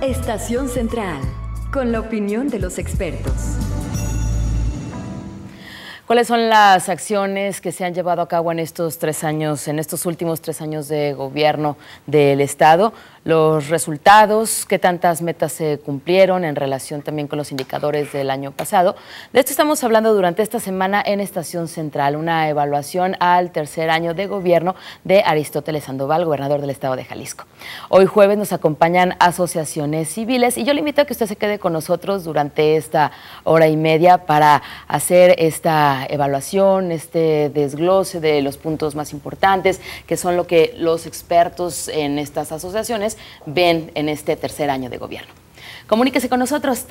Estación Central, con la opinión de los expertos. ¿Cuáles son las acciones que se han llevado a cabo en estos últimos 3 años de gobierno del Estado? Los resultados, qué tantas metas se cumplieron en relación también con los indicadores del año pasado. De esto estamos hablando durante esta semana en Estación Central, una evaluación al tercer año de gobierno de Aristóteles Sandoval, gobernador del Estado de Jalisco. Hoy jueves nos acompañan asociaciones civiles y yo le invito a que usted se quede con nosotros durante esta hora y media para hacer esta evaluación, este desglose de los puntos más importantes, que son lo que los expertos en estas asociaciones ven en este tercer año de gobierno. Comuníquese con nosotros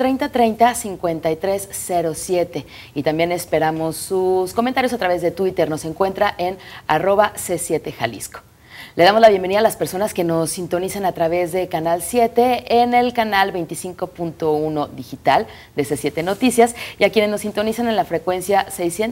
3030-5307 y también esperamos sus comentarios a través de Twitter. Nos encuentra en @C7Jalisco. Le damos la bienvenida a las personas que nos sintonizan a través de Canal 7 en el canal 25.1 digital de C7 Noticias y a quienes nos sintonizan en la frecuencia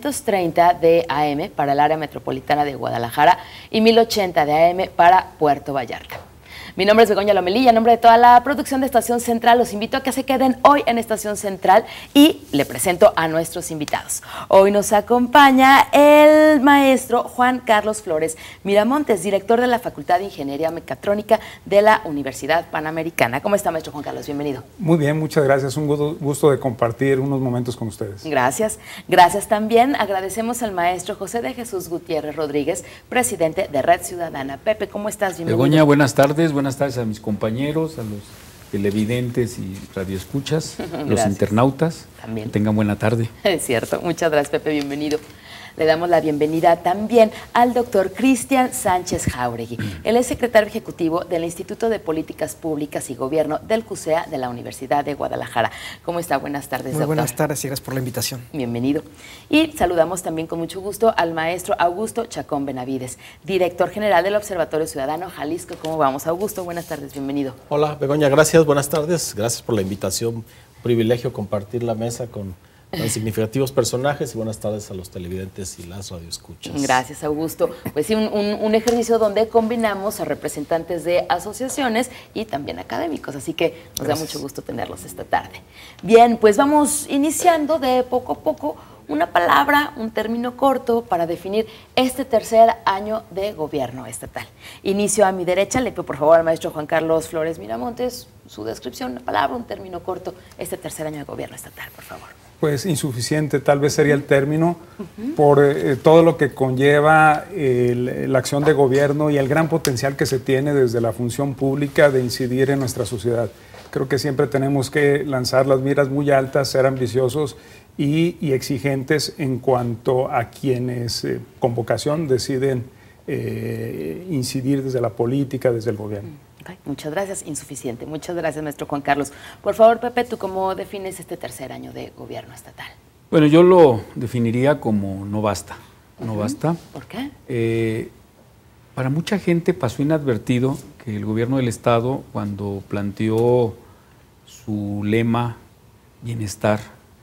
630 de AM para el área metropolitana de Guadalajara y 1080 de AM para Puerto Vallarta. Mi nombre es Begoña Lomelí y a nombre de toda la producción de Estación Central los invito a que se queden hoy en Estación Central y le presento a nuestros invitados. Hoy nos acompaña el maestro Juan Carlos Flores Miramontes, director de la Facultad de Ingeniería Mecatrónica de la Universidad Panamericana. ¿Cómo está, maestro Juan Carlos? Bienvenido. Muy bien, muchas gracias. Un gusto de compartir unos momentos con ustedes. Gracias. Gracias también. Agradecemos al maestro José de Jesús Gutiérrez Rodríguez, presidente de Red Ciudadana. Pepe, ¿cómo estás? Bienvenido. Begoña, buenas tardes. Buenas tardes a mis compañeros, a los televidentes y radioescuchas, los internautas. También. Que tengan buena tarde. Es cierto. Muchas gracias, Pepe. Bienvenido. Le damos la bienvenida también al doctor Cristian Sánchez Jáuregui. Él es secretario ejecutivo del Instituto de Políticas Públicas y Gobierno del CUSEA de la Universidad de Guadalajara. ¿Cómo está? Buenas tardes, doctor. Muy buenas tardes y gracias por la invitación. Bienvenido. Y saludamos también con mucho gusto al maestro Augusto Chacón Benavides, director general del Observatorio Ciudadano Jalisco. ¿Cómo vamos, Augusto? Buenas tardes, bienvenido. Hola, Begoña, gracias, buenas tardes. Gracias por la invitación. Un privilegio compartir la mesa con tan significativos personajes y buenas tardes a los televidentes y las radioescuchas. Gracias, Augusto. Pues sí, un ejercicio donde combinamos a representantes de asociaciones y también académicos, así que nos da mucho gusto tenerlos esta tarde. Bien, pues vamos iniciando de poco a poco una palabra, un término corto para definir este tercer año de gobierno estatal. Inicio a mi derecha, le pido por favor al maestro Juan Carlos Flores Miramontes su descripción, una palabra, un término corto, este tercer año de gobierno estatal, por favor. Pues insuficiente tal vez sería el término por todo lo que conlleva la acción de gobierno y el gran potencial que se tiene desde la función pública de incidir en nuestra sociedad. Creo que siempre tenemos que lanzar las miras muy altas, ser ambiciosos y exigentes en cuanto a quienes con vocación deciden incidir desde la política, desde el gobierno. Okay, muchas gracias, insuficiente. Muchas gracias, maestro Juan Carlos. Por favor, Pepe, ¿tú cómo defines este tercer año de gobierno estatal? Bueno, yo lo definiría como no basta. No basta. ¿Por qué? Para mucha gente pasó inadvertido que el gobierno del Estado, cuando planteó su lema bienestar,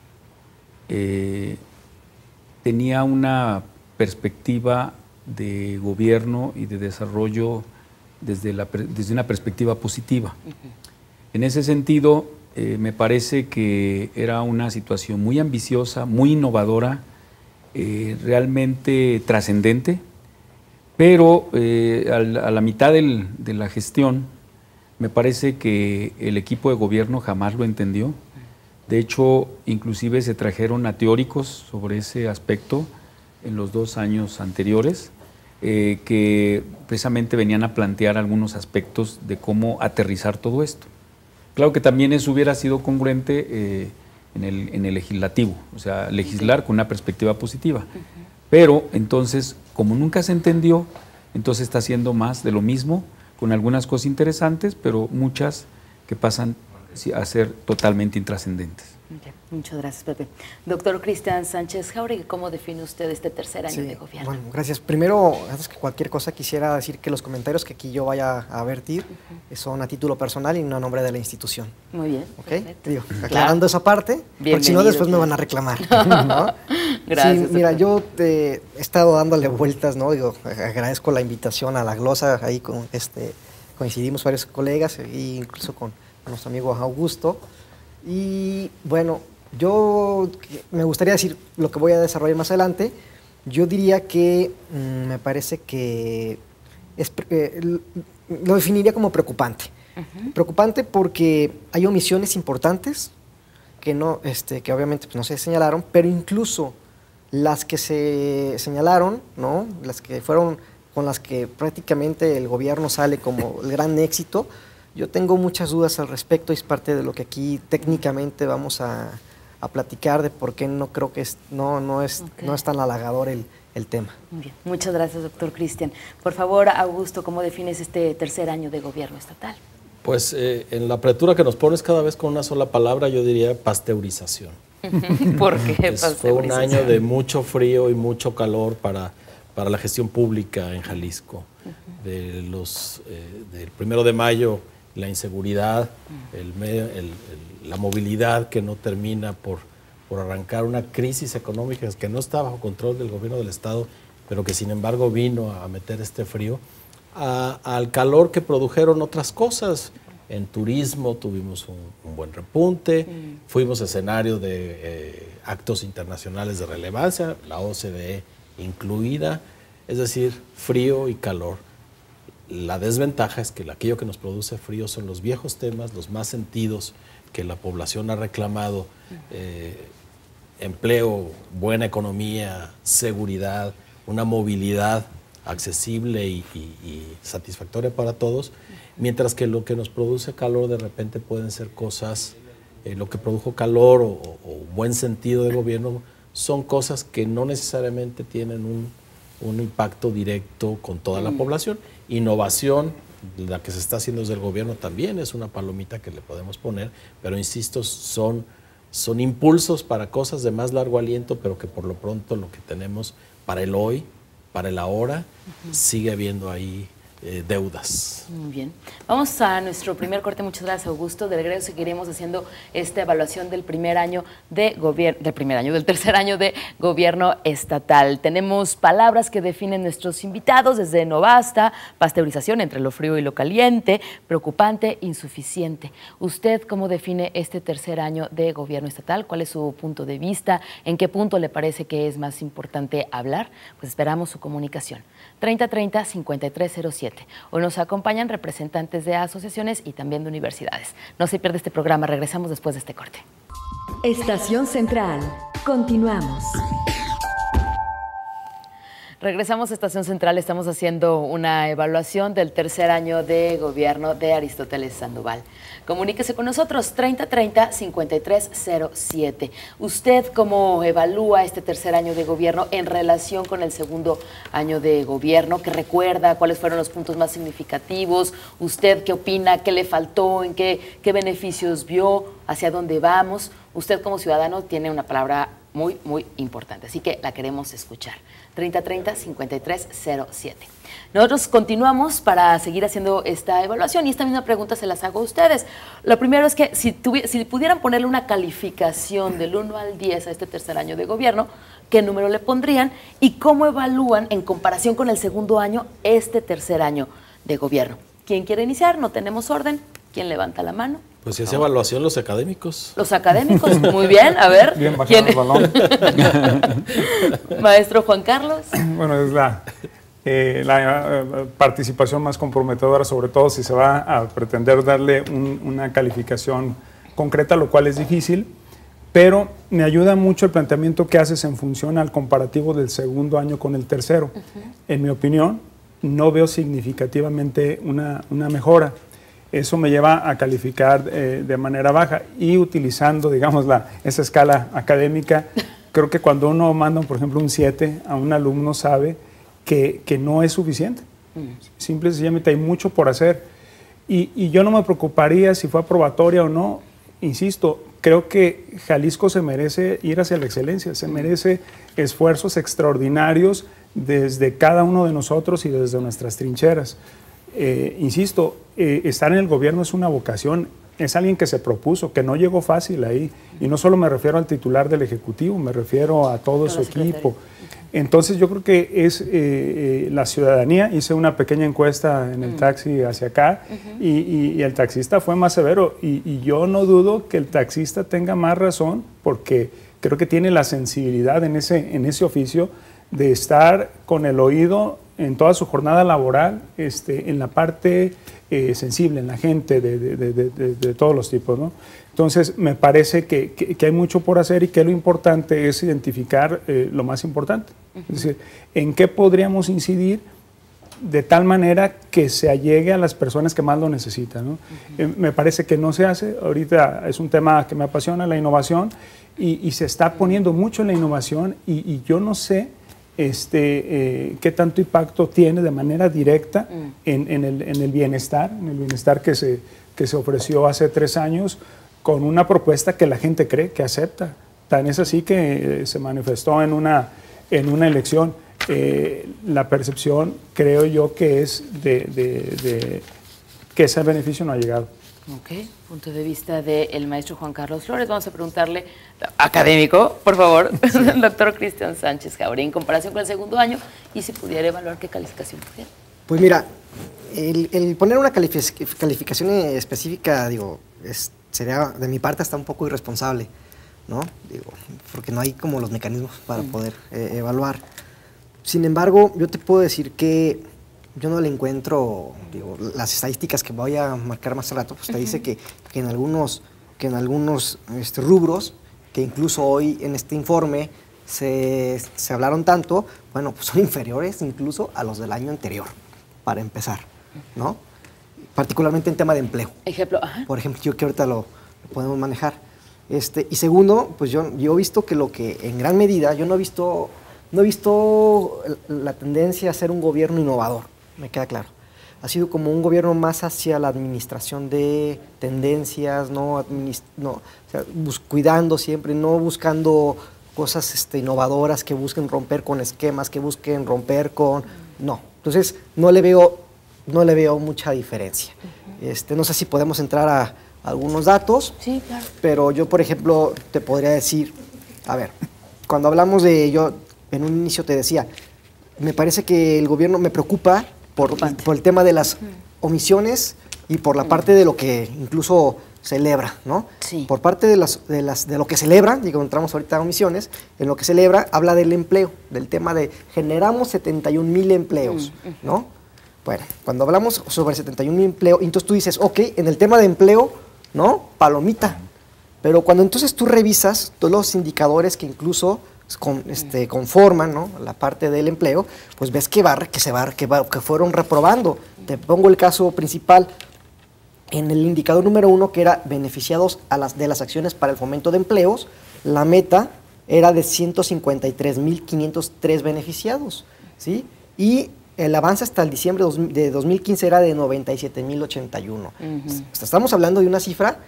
tenía una perspectiva de gobierno y de desarrollo desde una perspectiva positiva. En ese sentido, me parece que era una situación muy ambiciosa, muy innovadora, realmente trascendente, pero a la mitad de la gestión me parece que el equipo de gobierno jamás lo entendió. De hecho, inclusive se trajeron a teóricos sobre ese aspecto en los 2 años anteriores, que precisamente venían a plantear algunos aspectos de cómo aterrizar todo esto. Claro que también eso hubiera sido congruente en el legislativo, o sea, legislar con una perspectiva positiva. Pero entonces, como nunca se entendió, entonces está haciendo más de lo mismo, con algunas cosas interesantes, pero muchas que pasan a ser totalmente intrascendentes. Okay. Muchas gracias, Pepe. Doctor Cristian Sánchez Jáuregui, ¿cómo define usted este tercer año de gobierno? Bueno, gracias. Primero, antes que cualquier cosa, quisiera decir que los comentarios que aquí yo vaya a vertir son a título personal y no a nombre de la institución. Muy bien. ¿Ok? Digo, aclarando esa parte, porque si no después me van a reclamar. ¿No? Gracias. Sí, mira, yo he estado dándole vueltas, ¿no? Digo, agradezco la invitación a la glosa, ahí coincidimos varios colegas, e incluso con nuestro amigo Augusto. Y bueno, yo me gustaría decir lo que voy a desarrollar más adelante. Yo diría que me parece que lo definiría como preocupante. Preocupante porque hay omisiones importantes que obviamente pues, no se señalaron, pero incluso las que se señalaron, ¿no? Las que fueron con las que prácticamente el gobierno sale como el gran éxito, yo tengo muchas dudas al respecto y es parte de lo que aquí técnicamente vamos a platicar de por qué no creo que no es tan halagador el tema. Muy bien. Muchas gracias, doctor Cristian. Por favor, Augusto, ¿cómo defines este tercer año de gobierno estatal? Pues en la apertura que nos pones cada vez con una sola palabra, yo diría pasteurización. ¿Por qué Fue un año de mucho frío y mucho calor para la gestión pública en Jalisco. Del 1 de mayo, la inseguridad, la movilidad que no termina por arrancar, una crisis económica que no está bajo control del gobierno del Estado, pero que sin embargo vino a meter este frío, al calor que produjeron otras cosas. En turismo tuvimos un buen repunte, fuimos escenario de actos internacionales de relevancia, la OCDE incluida, es decir, frío y calor. La desventaja es que aquello que nos produce frío son los viejos temas, los más sentidos que la población ha reclamado, empleo, buena economía, seguridad, una movilidad accesible y satisfactoria para todos, mientras que lo que nos produce calor de repente pueden ser cosas, lo que produjo calor o buen sentido de gobierno son cosas que no necesariamente tienen un impacto directo con toda la población. Innovación, la que se está haciendo desde el gobierno también es una palomita que le podemos poner, pero insisto, son impulsos para cosas de más largo aliento, pero que por lo pronto lo que tenemos para el hoy, para el ahora, sigue habiendo ahí deudas. Muy bien. Vamos a nuestro primer corte. Muchas gracias, Augusto. De regreso seguiremos haciendo esta evaluación del primer año de gobierno, del tercer año de gobierno estatal. Tenemos palabras que definen nuestros invitados, desde no basta, pasteurización entre lo frío y lo caliente, preocupante, insuficiente. ¿Usted cómo define este tercer año de gobierno estatal? ¿Cuál es su punto de vista? ¿En qué punto le parece que es más importante hablar? Pues esperamos su comunicación. 3030-5307. Hoy nos acompañan representantes de asociaciones y también de universidades. No se pierda este programa, regresamos después de este corte. Estación Central. Continuamos. Regresamos a Estación Central, estamos haciendo una evaluación del tercer año de gobierno de Aristóteles Sandoval. Comuníquese con nosotros, 3030-5307. ¿Usted cómo evalúa este tercer año de gobierno en relación con el segundo año de gobierno? ¿Qué recuerda? ¿Cuáles fueron los puntos más significativos? ¿Usted qué opina? ¿Qué le faltó? ¿En qué beneficios vio? ¿Hacia dónde vamos? Usted como ciudadano tiene una palabra muy, muy importante, así que la queremos escuchar. 3030-5307. Nosotros continuamos para seguir haciendo esta evaluación y esta misma pregunta se las hago a ustedes. Lo primero es que si pudieran ponerle una calificación del 1 al 10 a este tercer año de gobierno, ¿qué número le pondrían y cómo evalúan en comparación con el segundo año este tercer año de gobierno? ¿Quién quiere iniciar? No tenemos orden. ¿Quién levanta la mano? Pues si hace evaluación los académicos. Los académicos, muy bien. A ver. Bien bajado el balón. Maestro Juan Carlos. Bueno, es la participación más comprometedora, sobre todo si se va a pretender darle una calificación concreta, lo cual es difícil, pero me ayuda mucho el planteamiento que haces en función al comparativo del segundo año con el tercero. En mi opinión, no veo significativamente una mejora. Eso me lleva a calificar de manera baja y utilizando, digamos, esa escala académica, creo que cuando uno manda, por ejemplo, un 7 a un alumno sabe que no es suficiente. Simple y sencillamente hay mucho por hacer. Y yo no me preocuparía si fue aprobatoria o no. Insisto, creo que Jalisco se merece ir hacia la excelencia, se merece esfuerzos extraordinarios desde cada uno de nosotros y desde nuestras trincheras. Insisto, estar en el gobierno es una vocación, es alguien que se propuso, que no llegó fácil ahí. Y no solo me refiero al titular del Ejecutivo, me refiero a todo su equipo. Entonces yo creo que es la ciudadanía. Hice una pequeña encuesta en el taxi hacia acá y el taxista fue más severo y yo no dudo que el taxista tenga más razón porque creo que tiene la sensibilidad en ese oficio de estar con el oído en toda su jornada laboral, en la parte sensible, en la gente de todos los tipos, ¿no? Entonces, me parece que hay mucho por hacer y que lo importante es identificar lo más importante. Es decir, en qué podríamos incidir de tal manera que se allegue a las personas que más lo necesitan, ¿no? Me parece que no se hace. Ahorita es un tema que me apasiona, la innovación, y se está poniendo mucho en la innovación y yo no sé qué tanto impacto tiene de manera directa en el bienestar que se ofreció hace 3 años con una propuesta que la gente cree, que acepta. Tan es así que se manifestó en una elección. La percepción, creo yo, que es de que ese beneficio no ha llegado. Ok, punto de vista del maestro Juan Carlos Flores. Vamos a preguntarle, académico, por favor, doctor Cristian Sánchez Jauregui, en comparación con el segundo año, y si pudiera evaluar qué calificación pudiera. Pues mira, el poner una calificación específica, digo, sería de mi parte hasta un poco irresponsable, ¿no? Digo, porque no hay como los mecanismos para poder evaluar. Sin embargo, yo te puedo decir que yo no le encuentro, digo, las estadísticas que voy a marcar más al rato, pues te dice que en algunos rubros, que incluso hoy en este informe se hablaron tanto, bueno, pues son inferiores incluso a los del año anterior, para empezar, ¿no? Particularmente en tema de empleo. Ejemplo, Por ejemplo, yo que ahorita lo podemos manejar. Y segundo, pues yo he visto que en gran medida, yo no he visto la tendencia a ser un gobierno innovador, me queda claro. Ha sido como un gobierno más hacia la administración de tendencias, o sea, cuidando siempre, no buscando cosas innovadoras que busquen romper con esquemas, que busquen romper con... No, entonces no le veo mucha diferencia. No sé si podemos entrar a algunos datos. Sí, claro. Pero yo, por ejemplo, te podría decir, a ver, cuando hablamos yo en un inicio te decía, me parece que el gobierno me preocupa por el tema de las omisiones y por la parte de lo que incluso celebra, ¿no? Sí. Por parte de lo que celebra, digo, entramos ahorita a omisiones, en lo que celebra habla del empleo, del tema de generamos 71,000 empleos, ¿no? Bueno, cuando hablamos sobre 71,000 empleos, entonces tú dices, ok, en el tema de empleo, ¿no? Palomita. Pero cuando entonces tú revisas todos los indicadores que incluso conforman, ¿no?, la parte del empleo, pues ves que fueron reprobando. Te pongo el caso principal en el indicador número 1, que era beneficiados de las acciones para el fomento de empleos. La meta era de 153,503 beneficiados, ¿sí? Y el avance hasta el diciembre de 2015 era de 97,081. Estamos hablando de una cifra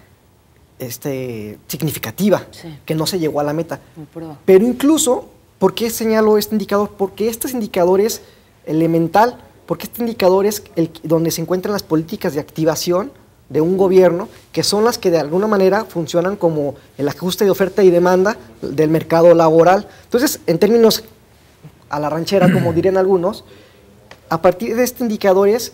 significativa, sí, que no se llegó a la meta. Pero incluso, ¿por qué señalo este indicador? Porque este indicador es elemental, porque este indicador es donde se encuentran las políticas de activación de un gobierno, que son las que de alguna manera funcionan como el ajuste de oferta y demanda del mercado laboral. Entonces, en términos a la ranchera, como dirían algunos, a partir de este indicador es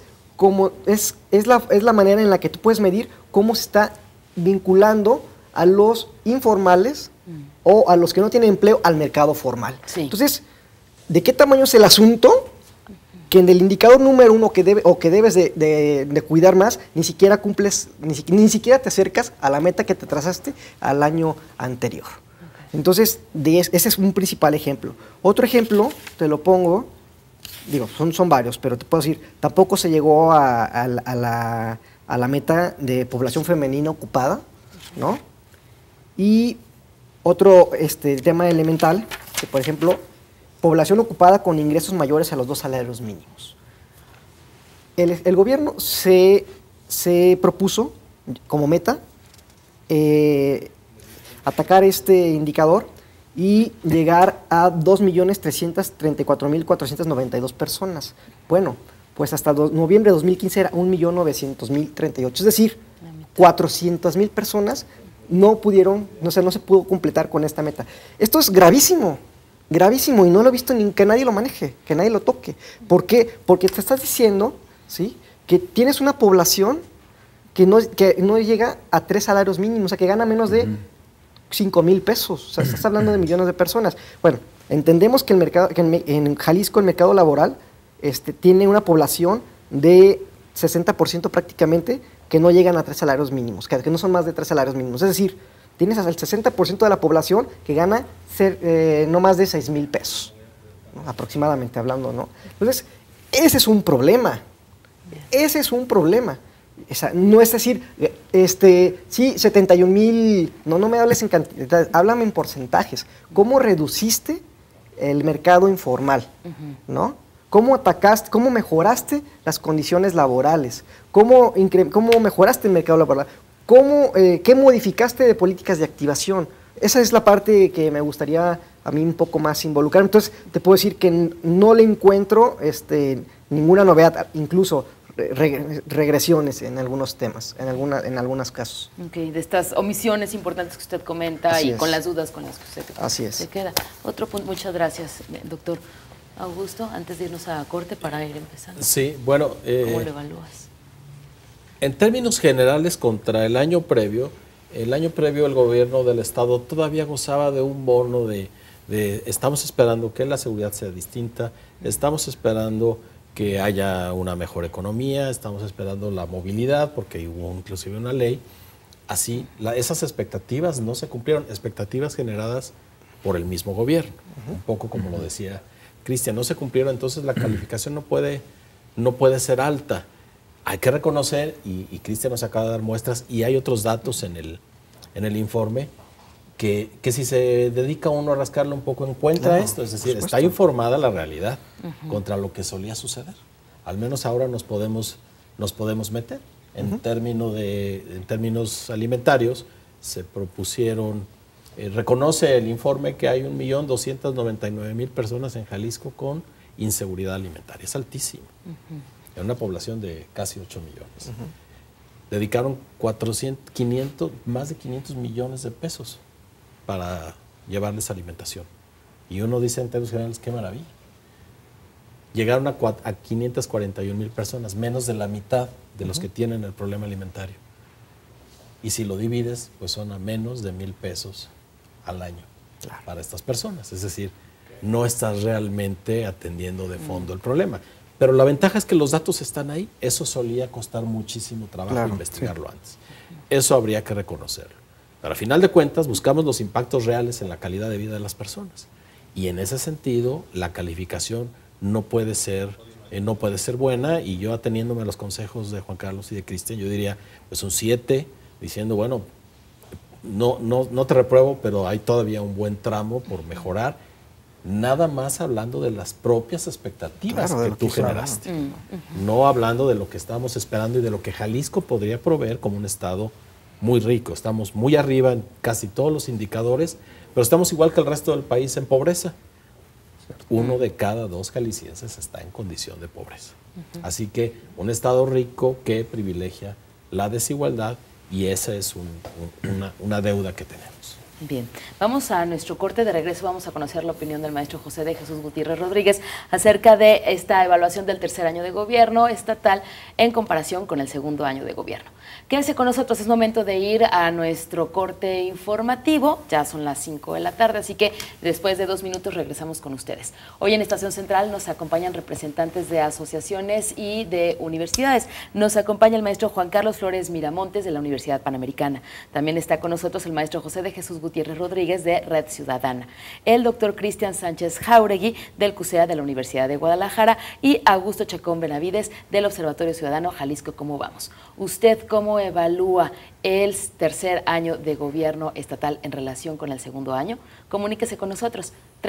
la manera en la que tú puedes medir cómo se está vinculando a los informales o a los que no tienen empleo al mercado formal. Sí. Entonces, ¿de qué tamaño es el asunto? Que en el indicador número 1 que debes de cuidar más, ni siquiera cumples, ni siquiera te acercas a la meta que te trazaste al año anterior. Okay. Entonces, ese es un principal ejemplo. Otro ejemplo, te lo pongo, digo, son varios, pero te puedo decir, tampoco se llegó a la meta de población femenina ocupada, ¿no? Y otro tema elemental, que por ejemplo, población ocupada con ingresos mayores a los 2 salarios mínimos. El gobierno se propuso como meta atacar este indicador y llegar a 2,334,492 personas. Bueno, pues hasta noviembre de 2015 era 1,900,038, es decir, 400,000 personas no se pudo completar con esta meta. Esto es gravísimo, gravísimo y no lo he visto ni que nadie lo maneje, que nadie lo toque. ¿Por qué? Porque te estás diciendo, ¿sí?, que tienes una población que no llega a 3 salarios mínimos, o sea, que gana menos de 5,000 pesos. O sea, estás hablando de millones de personas. Bueno, entendemos que en Jalisco el mercado laboral tiene una población de 60% prácticamente que no llegan a 3 salarios mínimos, que no son más de 3 salarios mínimos. Es decir, tienes hasta el 60% de la población que gana no más de 6,000 pesos, ¿no?, aproximadamente hablando, ¿no? Entonces, ese es un problema. Ese es un problema. No es decir, sí, 71,000, no me hables en cantidad, háblame en porcentajes. ¿Cómo reduciste el mercado informal? ¿No? ¿Cómo atacaste, cómo mejoraste las condiciones laborales? ¿Cómo mejoraste el mercado laboral? ¿Qué modificaste de políticas de activación? Esa es la parte que me gustaría a mí un poco más involucrar. Entonces, te puedo decir que no le encuentro ninguna novedad, incluso regresiones en algunos temas, en algunos casos. Okay, de estas omisiones importantes que usted comenta. Así y es. Con las dudas con las que usted se queda. Otro punto, muchas gracias, doctor Augusto, antes de irnos a corte para ir empezando. Sí, bueno. ¿Cómo lo evalúas? En términos generales, contra el año previo el gobierno del estado todavía gozaba de un bono de estamos esperando que la seguridad sea distinta, estamos esperando que haya una mejor economía, estamos esperando la movilidad, porque hubo inclusive una ley. Así, esas expectativas no se cumplieron, expectativas generadas por el mismo gobierno, un poco como lo decía Cristian, no se cumplieron, entonces la calificación no puede ser alta. Hay que reconocer, y Cristian nos acaba de dar muestras, y hay otros datos en el informe, que si se dedica uno a rascarlo un poco encuentra esto, es decir, está informada la realidad contra lo que solía suceder. Al menos ahora nos podemos meter. En términos alimentarios, se propusieron, reconoce el informe que hay 1.299.000 personas en Jalisco con inseguridad alimentaria. Es altísimo. En una población de casi 8 millones. Dedicaron más de 500 millones de pesos para llevarles alimentación. Y uno dice en términos generales, qué maravilla. Llegaron a 541,000 personas, menos de la mitad de los que tienen el problema alimentario. Y si lo divides, pues son a menos de 1,000 pesos al año para estas personas. Es decir, no estás realmente atendiendo de fondo el problema. Pero la ventaja es que los datos están ahí. Eso solía costar muchísimo trabajo investigarlo antes. Eso habría que reconocerlo. Pero a final de cuentas buscamos los impactos reales en la calidad de vida de las personas. Y en ese sentido, la calificación no puede ser buena. Y yo, ateniéndome a los consejos de Juan Carlos y de Cristian, yo diría, pues un 7, diciendo, bueno, no te repruebo, pero hay todavía un buen tramo por mejorar. Nada más hablando de las propias expectativas que tú generaste. No hablando de lo que estábamos esperando y de lo que Jalisco podría proveer como un estado muy rico. Estamos muy arriba en casi todos los indicadores, pero estamos igual que el resto del país en pobreza. 1 de cada 2 jaliscienses está en condición de pobreza. Así que un estado rico que privilegia la desigualdad, y esa es una deuda que tenemos. Bien, vamos a nuestro corte. De regreso vamos a conocer la opinión del maestro José de Jesús Gutiérrez Rodríguez acerca de esta evaluación del tercer año de gobierno estatal en comparación con el segundo año de gobierno. Quédense con nosotros, es momento de ir a nuestro corte informativo. Ya son las 5 de la tarde, así que después de 2 minutos regresamos con ustedes. Hoy en Estación Central nos acompañan representantes de asociaciones y de universidades. Nos acompaña el maestro Juan Carlos Flores Miramontes de la Universidad Panamericana. También está con nosotros el maestro José de Jesús Gutiérrez Rodríguez de Red Ciudadana, el doctor Cristian Sánchez Jáuregui del CUSEA de la Universidad de Guadalajara y Augusto Chacón Benavides del Observatorio Ciudadano Jalisco ¿Cómo vamos? ¿Usted cómo evalúa el tercer año de gobierno estatal en relación con el segundo año? Comuníquese con nosotros,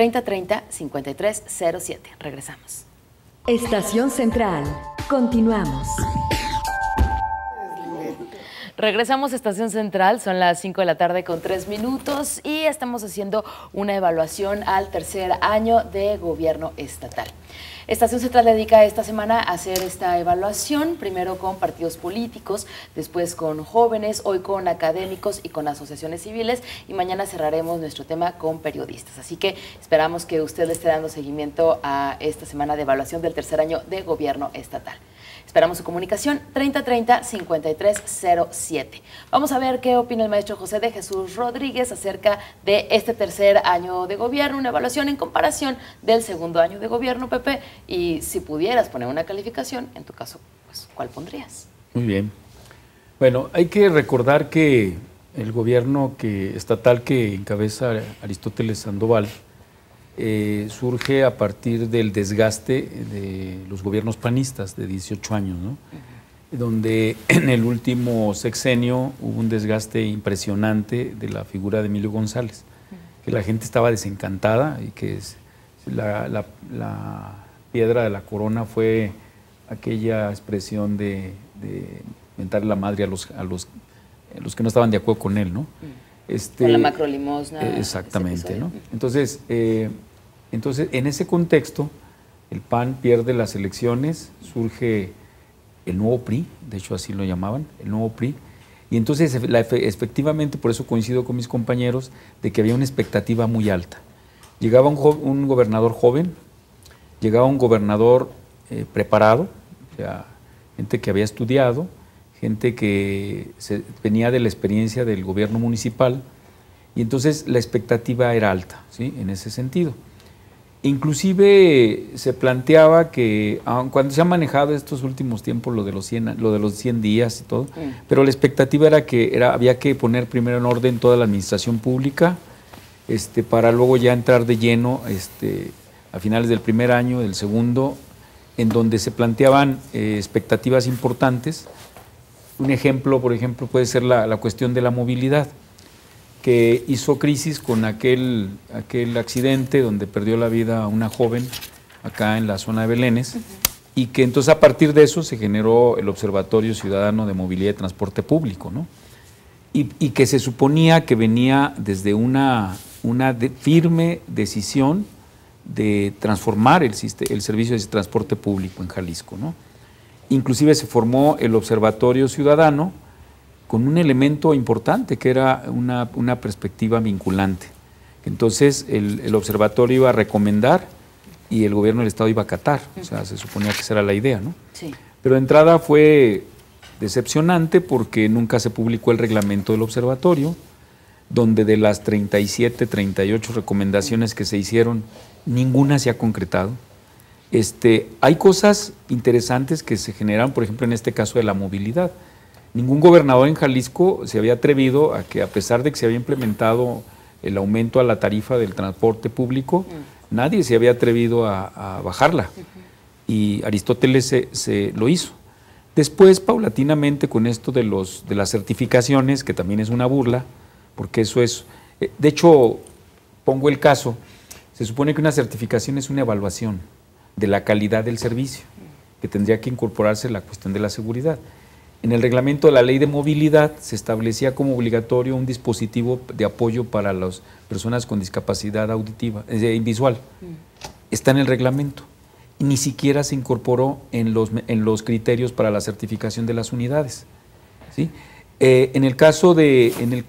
3030-5307. Regresamos. Estación Central. Continuamos. Regresamos a Estación Central, son las 5 de la tarde con 3 minutos y estamos haciendo una evaluación al tercer año de gobierno estatal. Estación Central dedica esta semana a hacer esta evaluación, primero con partidos políticos, después con jóvenes, hoy con académicos y con asociaciones civiles, y mañana cerraremos nuestro tema con periodistas. Así que esperamos que usted le esté dando seguimiento a esta semana de evaluación del tercer año de gobierno estatal. Esperamos su comunicación 3030-5307. Vamos a ver qué opina el maestro José de Jesús Rodríguez acerca de este tercer año de gobierno, una evaluación en comparación del segundo año de gobierno, Pepe, y si pudieras poner una calificación, en tu caso, pues, ¿cuál pondrías? Muy bien. Bueno, hay que recordar que el gobierno estatal que encabeza Aristóteles Sandoval surge a partir del desgaste de los gobiernos panistas de 18 años, ¿no? Donde en el último sexenio hubo un desgaste impresionante de la figura de Emilio González, que la gente estaba desencantada y que la piedra de la corona fue aquella expresión de mentarle la madre a los que no estaban de acuerdo con él, ¿no? Con la macrolimosna. Exactamente, ¿no? Entonces, en ese contexto, el PAN pierde las elecciones, surge el nuevo PRI, de hecho así lo llamaban, el nuevo PRI, y entonces efectivamente, por eso coincido con mis compañeros, de que había una expectativa muy alta. Llegaba un gobernador joven, llegaba un gobernador preparado, o sea, gente que había estudiado, gente que venía de la experiencia del gobierno municipal, y entonces la expectativa era alta, ¿sí? En ese sentido. Inclusive se planteaba que, cuando se ha manejado estos últimos tiempos lo de los 100 días y todo, pero la expectativa era que había que poner primero en orden toda la administración pública, para luego ya entrar de lleno a finales del primer año, del segundo, en donde se planteaban expectativas importantes. Un ejemplo, por ejemplo, puede ser la cuestión de la movilidad, que hizo crisis con aquel accidente donde perdió la vida una joven acá en la zona de Belénes, y que entonces a partir de eso se generó el Observatorio Ciudadano de Movilidad y Transporte Público, ¿no? Y que se suponía que venía desde una firme decisión de transformar el servicio de transporte público en Jalisco, ¿no? Inclusive se formó el Observatorio Ciudadano con un elemento importante que era una perspectiva vinculante. Entonces el observatorio iba a recomendar y el gobierno del estado iba a acatar, o sea, se suponía que esa era la idea, ¿no? Sí. Pero de entrada fue decepcionante porque nunca se publicó el reglamento del observatorio, donde de las 37, 38 recomendaciones que se hicieron, ninguna se ha concretado. Hay cosas interesantes que se generan, por ejemplo, en este caso de la movilidad. Ningún gobernador en Jalisco se había atrevido a que, a pesar de que se había implementado el aumento a la tarifa del transporte público, nadie se había atrevido a bajarla. Y Aristóteles se lo hizo. Después, paulatinamente, con esto de las certificaciones, que también es una burla, porque eso es... de hecho, pongo el caso, se supone que una certificación es una evaluación de la calidad del servicio, que tendría que incorporarse la cuestión de la seguridad. En el reglamento de la ley de movilidad se establecía como obligatorio un dispositivo de apoyo para las personas con discapacidad auditiva, visual. Está en el reglamento. Y ni siquiera se incorporó en los criterios para la certificación de las unidades, ¿sí? En el caso de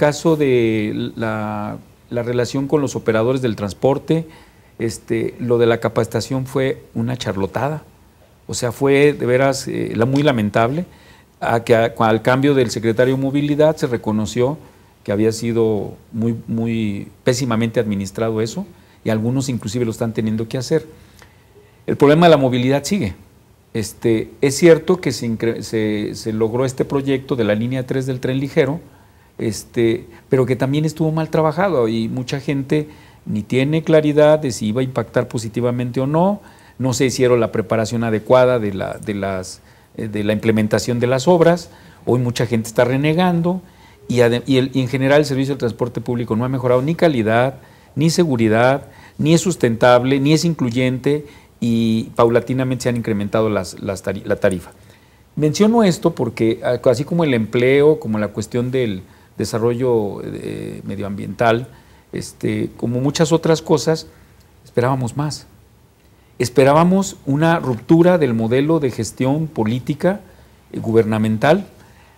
la relación con los operadores del transporte, lo de la capacitación fue una charlotada. O sea, fue de veras muy lamentable. Al cambio del secretario de Movilidad se reconoció que había sido muy pésimamente administrado eso, y algunos inclusive lo están teniendo que hacer. El problema de la movilidad sigue. Es cierto que se logró este proyecto de la línea 3 del tren ligero, pero que también estuvo mal trabajado y mucha gente ni tiene claridad de si iba a impactar positivamente o no. No se hicieron la preparación adecuada de la implementación de las obras. Hoy mucha gente está renegando y en general el servicio de transporte público no ha mejorado ni calidad, ni seguridad, ni es sustentable, ni es incluyente, y paulatinamente se han incrementado la tarifa. Menciono esto porque así como el empleo, como la cuestión del desarrollo medioambiental, como muchas otras cosas, esperábamos más. Esperábamos una ruptura del modelo de gestión política gubernamental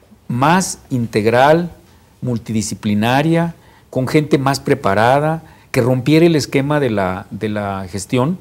más integral, multidisciplinaria, con gente más preparada, que rompiera el esquema de la gestión,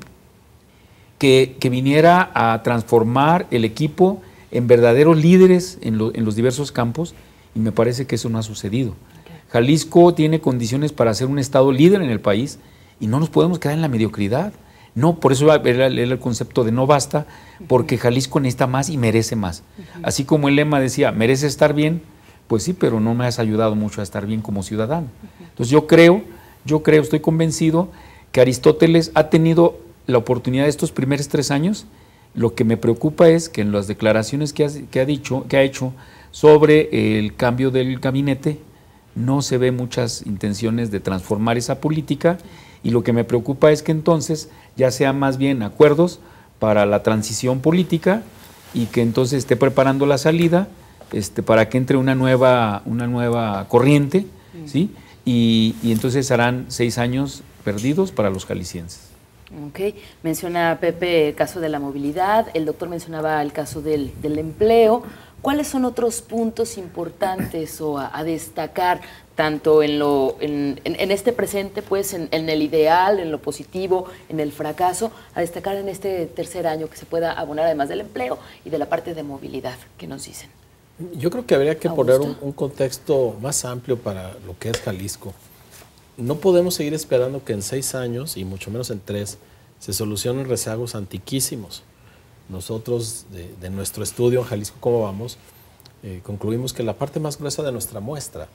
que viniera a transformar el equipo en verdaderos líderes en los diversos campos, y me parece que eso no ha sucedido. Jalisco tiene condiciones para ser un estado líder en el país y no nos podemos quedar en la mediocridad. No, por eso era el concepto de no basta, porque Jalisco necesita más y merece más. Así como el lema decía, merece estar bien, pues sí, pero no me has ayudado mucho a estar bien como ciudadano. Entonces yo creo, estoy convencido que Aristóteles ha tenido la oportunidad de estos primeros 3 años. Lo que me preocupa es que en las declaraciones que ha hecho sobre el cambio del gabinete, no se ve muchas intenciones de transformar esa política, y lo que me preocupa es que entonces ya sean más bien acuerdos para la transición política y que entonces esté preparando la salida para que entre una nueva corriente, ¿sí? Y entonces harán 6 años perdidos para los jaliscienses. Ok, menciona Pepe el caso de la movilidad, el doctor mencionaba el caso del empleo. ¿Cuáles son otros puntos importantes o a destacar, tanto en este presente, pues en el ideal, en lo positivo, en el fracaso, a destacar en este tercer año que se pueda abonar, además del empleo y de la parte de movilidad? ¿Qué nos dicen? Yo creo que habría que poner un contexto más amplio para lo que es Jalisco. No podemos seguir esperando que en 6 años, y mucho menos en 3, se solucionen rezagos antiquísimos. Nosotros, de nuestro estudio en Jalisco, ¿cómo vamos? Concluimos que la parte más gruesa de nuestra muestra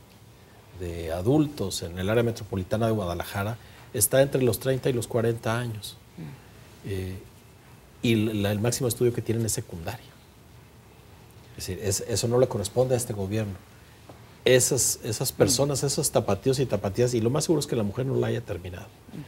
de adultos en el área metropolitana de Guadalajara está entre los 30 y los 40 años. Y el máximo estudio que tienen es secundaria. Es decir, eso no le corresponde a este gobierno. Esas personas, esos tapatíos y tapatías, y lo más seguro es que la mujer no la haya terminado.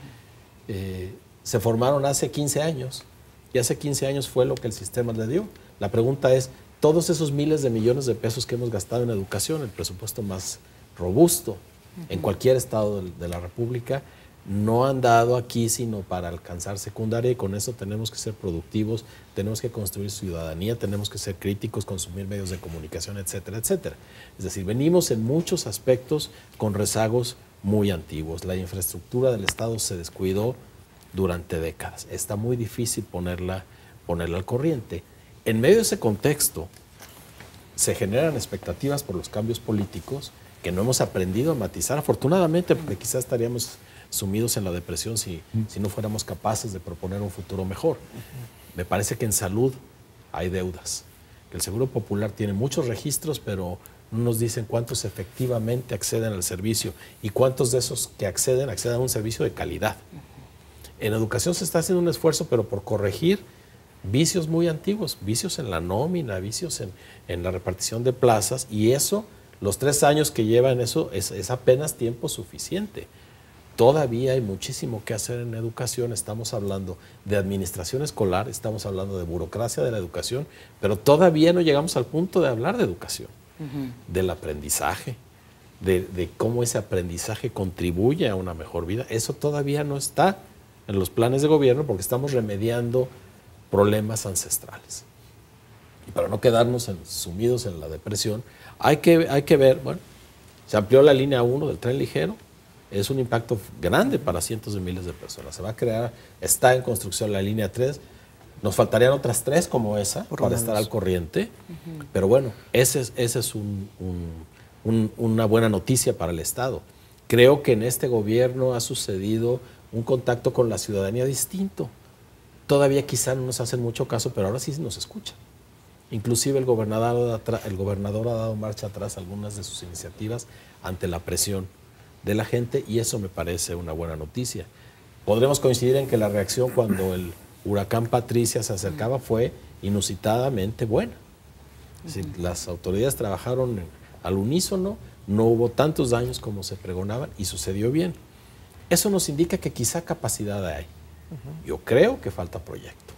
Se formaron hace 15 años. Y hace 15 años fue lo que el sistema le dio. La pregunta es, todos esos miles de millones de pesos que hemos gastado en educación, el presupuesto más robusto en cualquier estado de la República, no han dado aquí sino para alcanzar secundaria, y con eso tenemos que ser productivos, tenemos que construir ciudadanía, tenemos que ser críticos, consumir medios de comunicación, etcétera, etcétera. Es decir, venimos en muchos aspectos con rezagos muy antiguos. La infraestructura del Estado se descuidó durante décadas. Está muy difícil ponerla al corriente. En medio de ese contexto se generan expectativas por los cambios políticos que no hemos aprendido a matizar, afortunadamente, porque quizás estaríamos sumidos en la depresión si no fuéramos capaces de proponer un futuro mejor. Me parece que en salud hay deudas, que el Seguro Popular tiene muchos registros, pero no nos dicen cuántos efectivamente acceden al servicio y cuántos de esos que acceden a un servicio de calidad. En educación se está haciendo un esfuerzo, pero por corregir vicios muy antiguos, vicios en la nómina, vicios en la repartición de plazas, y eso, los 3 años que llevan eso, es apenas tiempo suficiente. Todavía hay muchísimo que hacer en educación. Estamos hablando de administración escolar, estamos hablando de burocracia de la educación, pero todavía no llegamos al punto de hablar de educación, del aprendizaje, de cómo ese aprendizaje contribuye a una mejor vida. Eso todavía no está en los planes de gobierno porque estamos remediando problemas ancestrales. Y para no quedarnos sumidos en la depresión, hay que ver, bueno, se amplió la línea 1 del tren ligero, es un impacto grande para cientos de miles de personas. Se va a crear, está en construcción la línea 3, nos faltarían otras 3 como esa para estar al corriente, pero bueno, ese es una buena noticia para el Estado. Creo que en este gobierno ha sucedido un contacto con la ciudadanía distinto. Todavía quizá no nos hacen mucho caso, pero ahora sí nos escuchan. Inclusive el gobernador ha dado marcha atrás a algunas de sus iniciativas ante la presión de la gente, y eso me parece una buena noticia. Podremos coincidir en que la reacción cuando el huracán Patricia se acercaba fue inusitadamente buena. Es decir, las autoridades trabajaron al unísono, no hubo tantos daños como se pregonaban y sucedió bien. Eso nos indica que quizá capacidad hay. Yo creo que falta proyecto.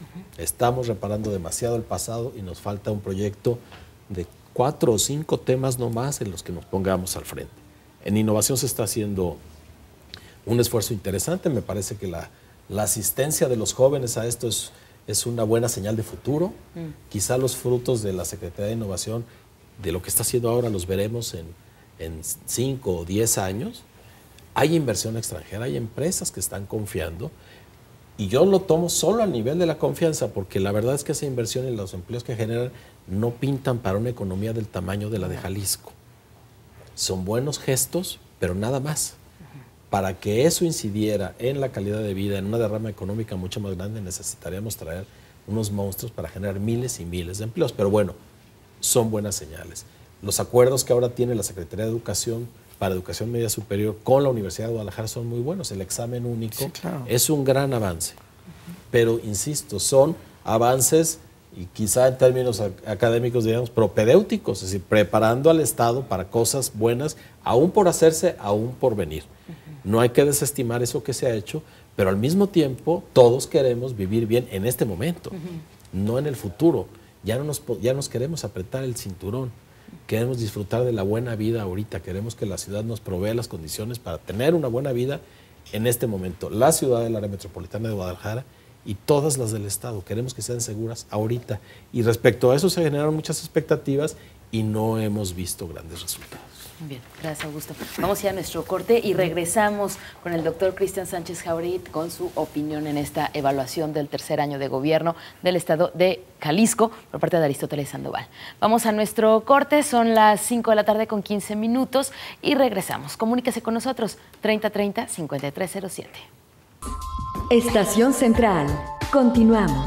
Estamos reparando demasiado el pasado y nos falta un proyecto de 4 o 5 temas no más en los que nos pongamos al frente. En innovación se está haciendo un esfuerzo interesante. Me parece que la asistencia de los jóvenes a esto es una buena señal de futuro. Quizá los frutos de la Secretaría de Innovación, de lo que está haciendo ahora, los veremos en 5 o 10 años. Hay inversión extranjera, hay empresas que están confiando, y yo lo tomo solo al nivel de la confianza, porque la verdad es que esa inversión y los empleos que generan no pintan para una economía del tamaño de la de Jalisco. Son buenos gestos, pero nada más. Para que eso incidiera en la calidad de vida, en una derrama económica mucho más grande, necesitaríamos traer unos monstruos para generar miles y miles de empleos. Pero bueno, son buenas señales. Los acuerdos que ahora tiene la Secretaría de Educación para Educación Media Superior con la Universidad de Guadalajara son muy buenos. El examen único es un gran avance. Pero, insisto, son avances, y quizá en términos académicos, digamos, propedéuticos, es decir, preparando al Estado para cosas buenas, aún por hacerse, aún por venir. No hay que desestimar eso que se ha hecho, pero al mismo tiempo todos queremos vivir bien en este momento, no en el futuro. Ya nos queremos apretar el cinturón. Queremos disfrutar de la buena vida ahorita, queremos que la ciudad nos provea las condiciones para tener una buena vida en este momento. La ciudad del área metropolitana de Guadalajara y todas las del Estado, queremos que sean seguras ahorita. Y respecto a eso se generaron muchas expectativas y no hemos visto grandes resultados. Bien, gracias, Augusto. Vamos ya a nuestro corte y regresamos con el doctor Cristian Sánchez Jauregui con su opinión en esta evaluación del tercer año de gobierno del Estado de Jalisco por parte de Aristóteles Sandoval. Vamos a nuestro corte, son las 5 de la tarde con 15 minutos y regresamos. Comuníquese con nosotros, 3030-5307. Estación Central. Continuamos.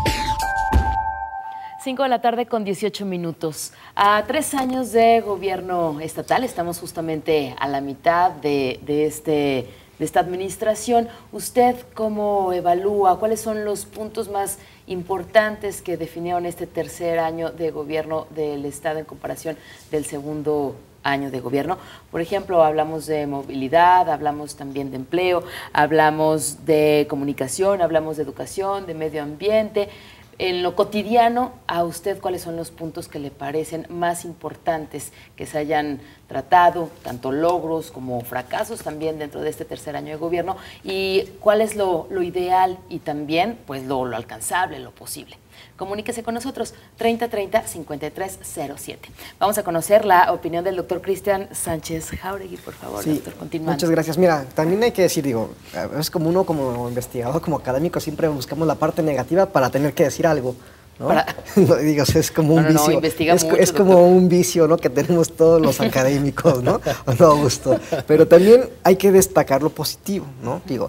5 de la tarde con 18 minutos. A 3 años de gobierno estatal, estamos justamente a la mitad de esta administración. ¿Usted cómo evalúa? ¿Cuáles son los puntos más importantes que definieron este tercer año de gobierno del Estado en comparación del segundo año de gobierno? Por ejemplo, hablamos de movilidad, hablamos también de empleo, hablamos de comunicación, hablamos de educación, de medio ambiente. En lo cotidiano, a usted, ¿cuáles son los puntos que le parecen más importantes que se hayan tratado, tanto logros como fracasos también dentro de este tercer año de gobierno? ¿Y cuál es lo ideal y también pues lo alcanzable, lo posible? Comuníquese con nosotros, 3030-5307. Vamos a conocer la opinión del doctor Cristian Sánchez Jauregui, por favor, sí, doctor, continuando. Muchas gracias. Mira, también hay que decir, digo, es como uno como investigador, como académico, siempre buscamos la parte negativa para tener que decir algo, ¿no? No, digo, es como un vicio. Es como un vicio, ¿no?, que tenemos todos los académicos, ¿no? No, Augusto. Pero también hay que destacar lo positivo, ¿no? Digo,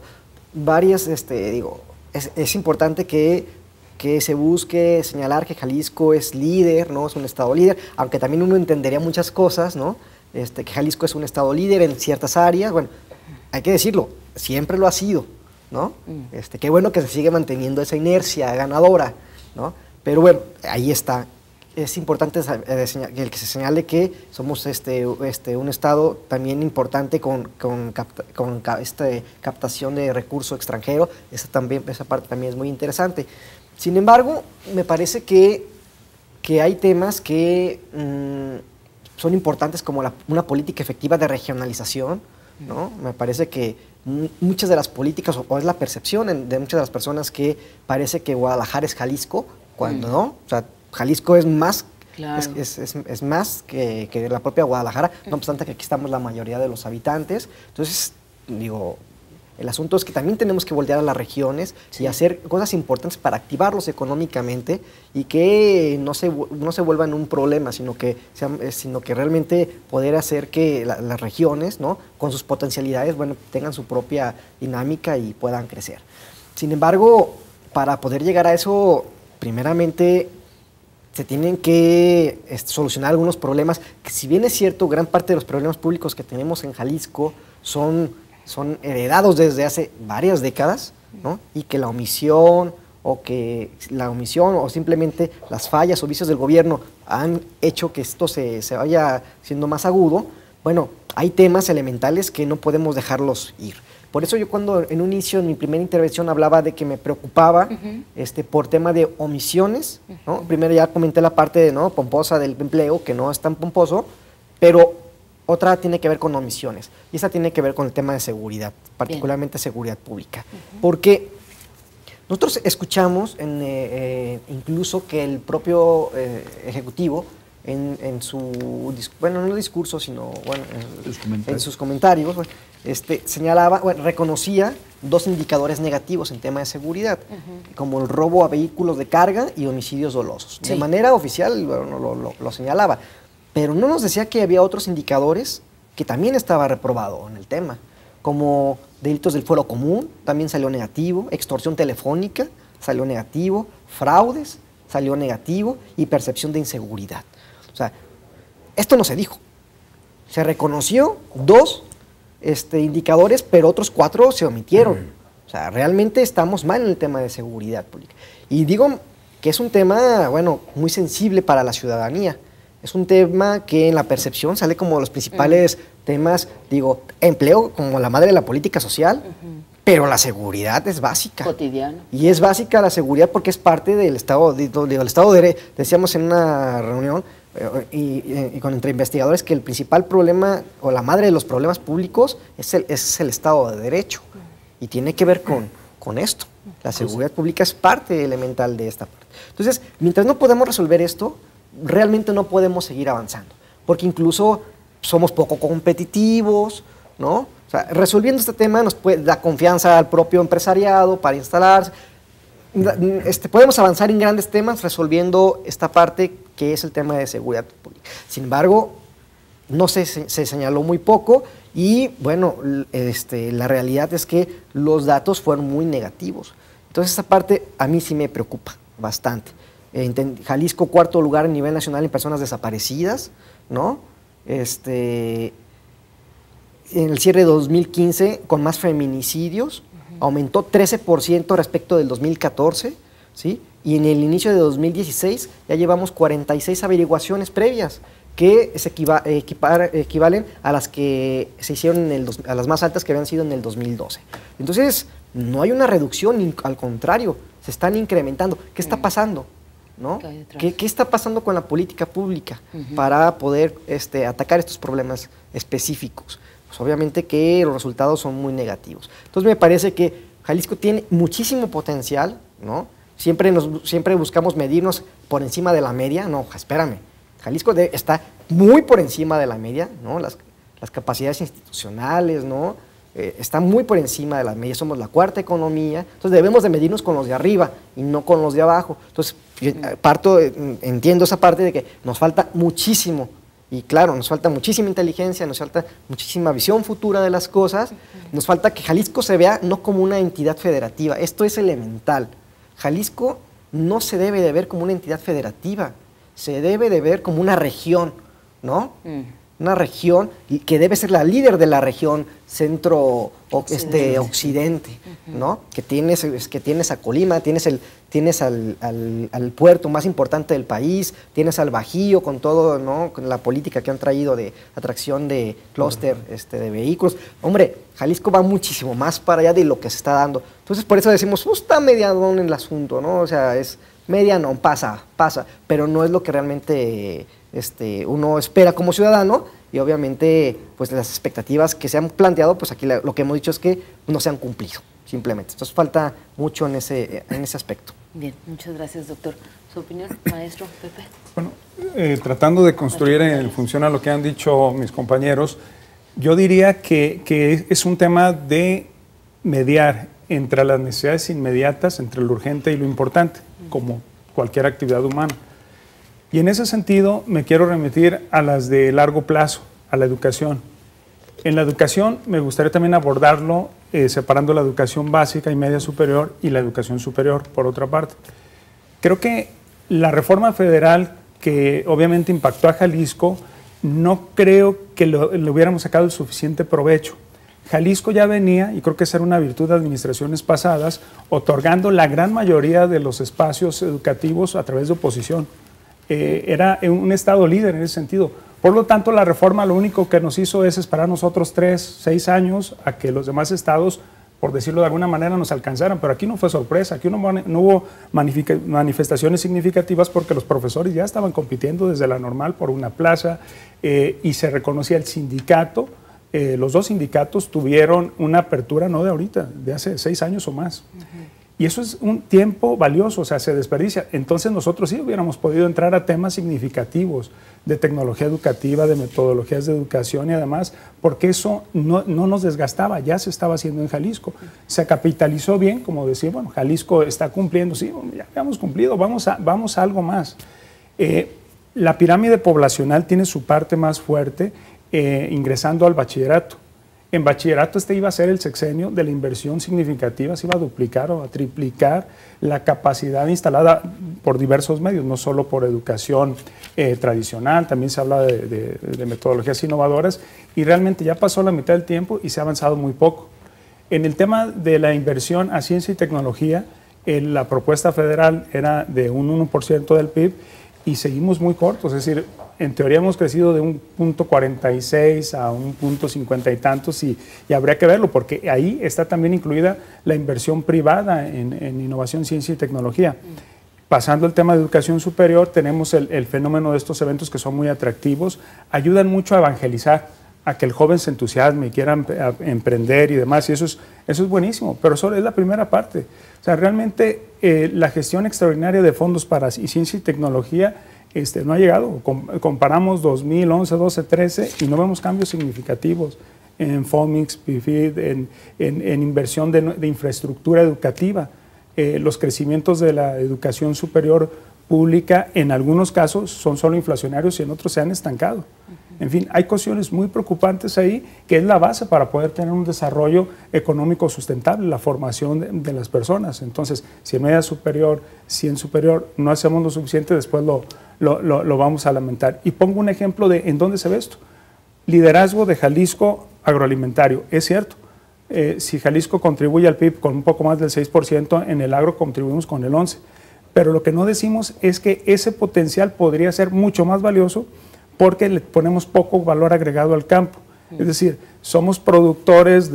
es importante que se busque señalar que Jalisco es líder, ¿no? Es un estado líder, aunque también uno entendería muchas cosas, ¿no? Que Jalisco es un estado líder en ciertas áreas. Bueno, hay que decirlo, siempre lo ha sido, ¿no? Qué bueno que se sigue manteniendo esa inercia ganadora, ¿no? Pero bueno, ahí está. Es importante el que se señale que somos un estado también importante con captación de recurso extranjero. Esa parte también es muy interesante. Sin embargo, me parece que hay temas que son importantes como una política efectiva de regionalización, ¿no? Me parece que muchas de las políticas, o es la percepción de muchas de las personas, que parece que Guadalajara es Jalisco, cuando no. O sea, Jalisco es más, claro, es más que la propia Guadalajara, no obstante que aquí estamos la mayoría de los habitantes. Entonces, digo, el asunto es que también tenemos que voltear a las regiones, sí, y hacer cosas importantes para activarlos económicamente y que no se vuelvan un problema, sino que realmente poder hacer que las regiones, ¿no?, con sus potencialidades, bueno, tengan su propia dinámica y puedan crecer. Sin embargo, para poder llegar a eso, primeramente se tienen que solucionar algunos problemas, que si bien es cierto, gran parte de los problemas públicos que tenemos en Jalisco son heredados desde hace varias décadas, ¿no? Y que la omisión o simplemente las fallas o vicios del gobierno han hecho que esto se vaya siendo más agudo. Bueno, hay temas elementales que no podemos dejarlos ir. Por eso yo cuando en un inicio, en mi primera intervención, hablaba de que me preocupaba por tema de omisiones, ¿no? Primero ya comenté la parte ¿no? pomposa del empleo, que no es tan pomposo, pero otra tiene que ver con omisiones, y esa tiene que ver con el tema de seguridad, particularmente seguridad pública. Porque nosotros escuchamos incluso que el propio Ejecutivo, en su, bueno, no el discurso, sino bueno, en sus comentarios, bueno, señalaba, bueno, reconocía dos indicadores negativos en tema de seguridad, como el robo a vehículos de carga y homicidios dolosos. Sí. De manera oficial bueno, lo señalaba, pero no nos decía que había otros indicadores que también estaba reprobado en el tema, como delitos del fuero común, también salió negativo, extorsión telefónica, salió negativo, fraudes, salió negativo, y percepción de inseguridad. O sea, esto no se dijo. Se reconoció dos indicadores, pero otros 4 se omitieron. O sea, realmente estamos mal en el tema de seguridad pública. Y digo que es un tema, bueno, muy sensible para la ciudadanía. Es un tema que en la percepción sale como los principales temas, digo, empleo como la madre de la política social, pero la seguridad es básica. Cotidiana. Y es básica la seguridad porque es parte del Estado de Derecho. Decíamos en una reunión entre investigadores que el principal problema o la madre de los problemas públicos es el Estado de Derecho, y tiene que ver con esto. La seguridad pública es parte elemental de esta parte. Entonces, mientras no podemos resolver esto, realmente no podemos seguir avanzando, porque incluso somos poco competitivos, ¿no? O sea, resolviendo este tema nos da confianza al propio empresariado para instalarse. Podemos avanzar en grandes temas resolviendo esta parte que es el tema de seguridad pública. Sin embargo, no se señaló muy poco, y bueno, la realidad es que los datos fueron muy negativos. Entonces esta parte a mí sí me preocupa bastante. Jalisco, 4º lugar a nivel nacional en personas desaparecidas, ¿no? En el cierre de 2015, con más feminicidios, aumentó 13% respecto del 2014, ¿sí? Y en el inicio de 2016 ya llevamos 46 averiguaciones previas que se equivalen a las que se hicieron a las más altas que habían sido en el 2012. Entonces, no hay una reducción, al contrario, se están incrementando. ¿Qué está pasando? ¿No? ¿Qué está pasando con la política pública para poder atacar estos problemas específicos? Pues obviamente que los resultados son muy negativos. Entonces me parece que Jalisco tiene muchísimo potencial, ¿no? Siempre buscamos medirnos por encima de la media. No, espérame, Jalisco está muy por encima de la media, ¿no? Las capacidades institucionales, ¿no? Está muy por encima de la media, somos la 4ª economía, entonces debemos de medirnos con los de arriba y no con los de abajo. Entonces, entiendo esa parte de que nos falta muchísimo, y claro, nos falta muchísima inteligencia, nos falta muchísima visión futura de las cosas, nos falta que Jalisco se vea no como una entidad federativa, esto es elemental. Jalisco no se debe de ver como una entidad federativa, se debe de ver como una región, ¿no? Una región que debe ser la líder de la región centro-occidente, ¿no? Que tienes a Colima, tienes al puerto más importante del país, tienes al Bajío con todo, ¿no? Con la política que han traído de atracción de clúster de vehículos. Hombre, Jalisco va muchísimo más para allá de lo que se está dando. Entonces, por eso decimos, está mediadón el asunto, ¿no? O sea, es mediano, pasa, pero no es lo que realmente uno espera como ciudadano, y obviamente pues las expectativas que se han planteado, pues aquí lo que hemos dicho es que no se han cumplido, simplemente. Entonces falta mucho en ese aspecto. Bien, muchas gracias, doctor. ¿Su opinión, maestro Pepe? Bueno, tratando de construir en función a lo que han dicho mis compañeros, yo diría que es un tema de mediar entre las necesidades inmediatas, entre lo urgente y lo importante, como cualquier actividad humana. Y en ese sentido me quiero remitir a las de largo plazo, a la educación. En la educación me gustaría también abordarlo separando la educación básica y media superior y la educación superior, por otra parte. Creo que la reforma federal que obviamente impactó a Jalisco, no creo que le hubiéramos sacado el suficiente provecho. Jalisco ya venía, y creo que esa era una virtud de administraciones pasadas, otorgando la gran mayoría de los espacios educativos a través de oposición. Era un estado líder en ese sentido. Por lo tanto, la reforma lo único que nos hizo es esperar nosotros 3, 6 años a que los demás estados, por decirlo de alguna manera, nos alcanzaran. Pero aquí no fue sorpresa, aquí no hubo manifestaciones significativas porque los profesores ya estaban compitiendo desde la normal por una plaza y se reconocía el sindicato. Los dos sindicatos tuvieron una apertura no de ahorita, de hace 6 años o más. Y eso es un tiempo valioso, o sea, se desperdicia. Entonces nosotros sí hubiéramos podido entrar a temas significativos de tecnología educativa, de metodologías de educación y además, porque eso no nos desgastaba, ya se estaba haciendo en Jalisco. Se capitalizó bien, como decir, bueno, Jalisco está cumpliendo, sí, ya hemos cumplido, vamos a algo más. La pirámide poblacional tiene su parte más fuerte ingresando al bachillerato. En bachillerato iba a ser el sexenio de la inversión significativa, se iba a duplicar o a triplicar la capacidad instalada por diversos medios, no solo por educación tradicional, también se habla de metodologías innovadoras y realmente ya pasó la mitad del tiempo y se ha avanzado muy poco. En el tema de la inversión a ciencia y tecnología, la propuesta federal era de un 1% del PIB y seguimos muy cortos, es decir, en teoría hemos crecido de un 0.46 a un 0.50 y tantos y habría que verlo porque ahí está también incluida la inversión privada en innovación, ciencia y tecnología. Pasando al tema de educación superior, tenemos el fenómeno de estos eventos que son muy atractivos, ayudan mucho a evangelizar, a que el joven se entusiasme y quiera emprender y demás, y eso es buenísimo, pero solo es la primera parte. O sea, realmente la gestión extraordinaria de fondos para ciencia y tecnología no ha llegado. Comparamos 2011, 12, 13 y no vemos cambios significativos en FOMIX, PIFID, en inversión de infraestructura educativa. Los crecimientos de la educación superior pública en algunos casos son solo inflacionarios y en otros se han estancado. En fin, hay cuestiones muy preocupantes ahí que es la base para poder tener un desarrollo económico sustentable, la formación de las personas. Entonces, si en media superior, si en superior no hacemos lo suficiente, después lo vamos a lamentar. Y pongo un ejemplo de en dónde se ve esto. Liderazgo de Jalisco agroalimentario, es cierto. Si Jalisco contribuye al PIB con un poco más del 6%, en el agro contribuimos con el 11%. Pero lo que no decimos es que ese potencial podría ser mucho más valioso porque le ponemos poco valor agregado al campo. Es decir, somos productores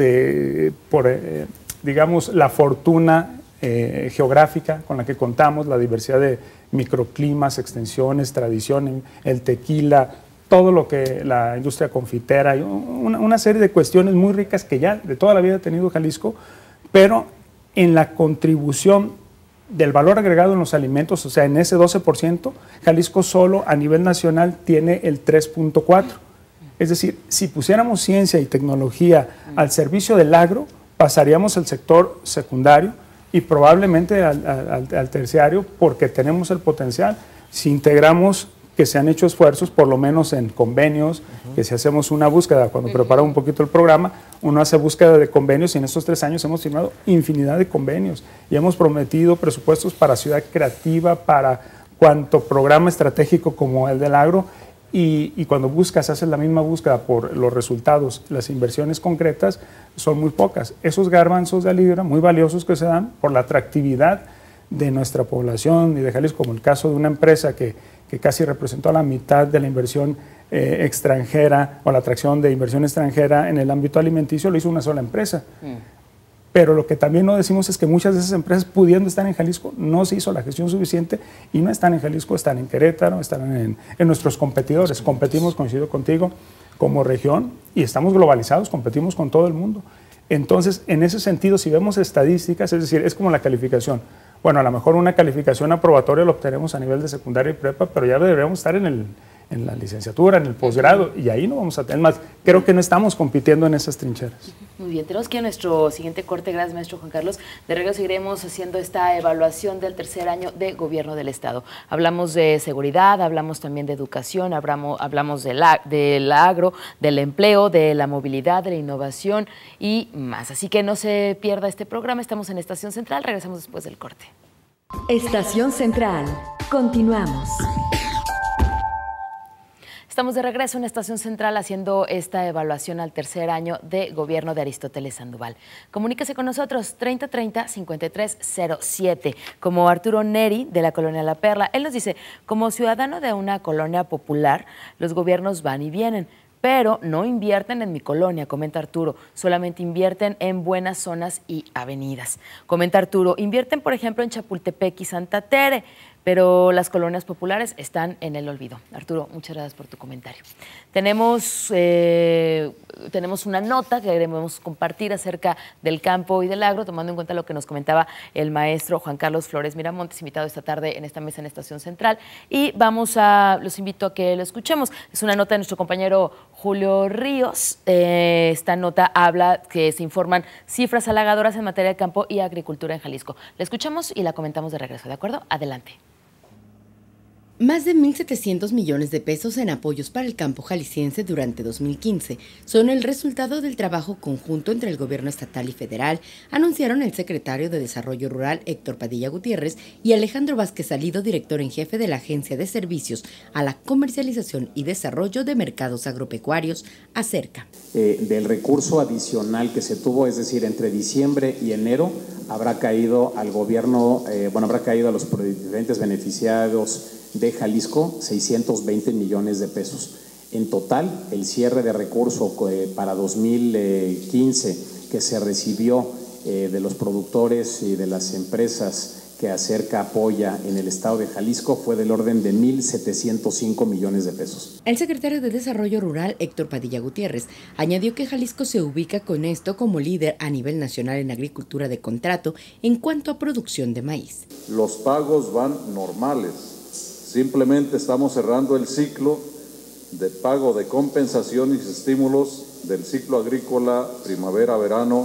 digamos, la fortuna geográfica con la que contamos, la diversidad de microclimas, extensiones, tradición, el tequila, todo lo que la industria confitera, una serie de cuestiones muy ricas que ya de toda la vida ha tenido Jalisco, pero en la contribución del valor agregado en los alimentos, o sea, en ese 12%, Jalisco solo a nivel nacional tiene el 3.4%. Es decir, si pusiéramos ciencia y tecnología al servicio del agro, pasaríamos al sector secundario y probablemente al terciario porque tenemos el potencial. Si integramos que se han hecho esfuerzos, por lo menos en convenios, que si hacemos una búsqueda, cuando prepara un poquito el programa, uno hace búsqueda de convenios y en estos 3 años hemos firmado infinidad de convenios y hemos prometido presupuestos para Ciudad Creativa, para cuanto programa estratégico como el del agro y cuando buscas, haces la misma búsqueda por los resultados, las inversiones concretas son muy pocas. Esos garbanzos de libra muy valiosos que se dan por la atractividad de nuestra población y de Jalisco, como el caso de una empresa que casi representó a la mitad de la inversión extranjera o la atracción de inversión extranjera en el ámbito alimenticio, lo hizo una sola empresa. Pero lo que también no decimos es que muchas de esas empresas, pudiendo estar en Jalisco, no se hizo la gestión suficiente y no están en Jalisco, están en Querétaro, están en nuestros competidores. Competimos, coincido contigo, como región y estamos globalizados, competimos con todo el mundo. Entonces, en ese sentido, si vemos estadísticas, es decir, es como la calificación. Bueno, a lo mejor una calificación aprobatoria la obtenemos a nivel de secundaria y prepa, pero ya deberíamos estar en la licenciatura, en el posgrado, y ahí no vamos a tener más. Creo que no estamos compitiendo en esas trincheras. Muy bien, tenemos que ir a nuestro siguiente corte. Gracias, maestro Juan Carlos. De regreso seguiremos haciendo esta evaluación del tercer año de gobierno del Estado. Hablamos de seguridad, hablamos también de educación, hablamos del agro, del empleo, de la movilidad, de la innovación y más. Así que no se pierda este programa. Estamos en Estación Central. Regresamos después del corte. Estación Central. Continuamos. Estamos de regreso en Estación Central haciendo esta evaluación al tercer año de gobierno de Aristóteles Sandoval. Comuníquese con nosotros 3030-5307, como Arturo Neri de la colonia La Perla. Él nos dice, como ciudadano de una colonia popular, los gobiernos van y vienen, pero no invierten en mi colonia, comenta Arturo, solamente invierten en buenas zonas y avenidas. Comenta Arturo, invierten por ejemplo en Chapultepec y Santa Tere, pero las colonias populares están en el olvido. Arturo, muchas gracias por tu comentario. Tenemos una nota que queremos compartir acerca del campo y del agro, tomando en cuenta lo que nos comentaba el maestro Juan Carlos Flores Miramontes, invitado esta tarde en esta mesa en Estación Central. Y los invito a que lo escuchemos. Es una nota de nuestro compañero Julio Ríos. Esta nota habla que se informan cifras halagadoras en materia de campo y agricultura en Jalisco. La escuchamos y la comentamos de regreso, ¿de acuerdo? Adelante. Más de 1.700 millones de pesos en apoyos para el campo jalisciense durante 2015 son el resultado del trabajo conjunto entre el gobierno estatal y federal, anunciaron el secretario de Desarrollo Rural Héctor Padilla Gutiérrez y Alejandro Vázquez Salido, director en jefe de la Agencia de Servicios a la Comercialización y Desarrollo de Mercados Agropecuarios, ACERCA. Del recurso adicional que se tuvo, es decir, entre diciembre y enero, habrá caído al gobierno, habrá caído a los diferentes beneficiados de Jalisco 620 millones de pesos. En total, el cierre de recurso para 2015 que se recibió de los productores y de las empresas que ACERCA apoya en el estado de Jalisco fue del orden de 1.705 millones de pesos. El secretario de Desarrollo Rural, Héctor Padilla Gutiérrez, añadió que Jalisco se ubica con esto como líder a nivel nacional en agricultura de contrato en cuanto a producción de maíz. Los pagos van normales, simplemente estamos cerrando el ciclo de pago de compensación y estímulos del ciclo agrícola primavera-verano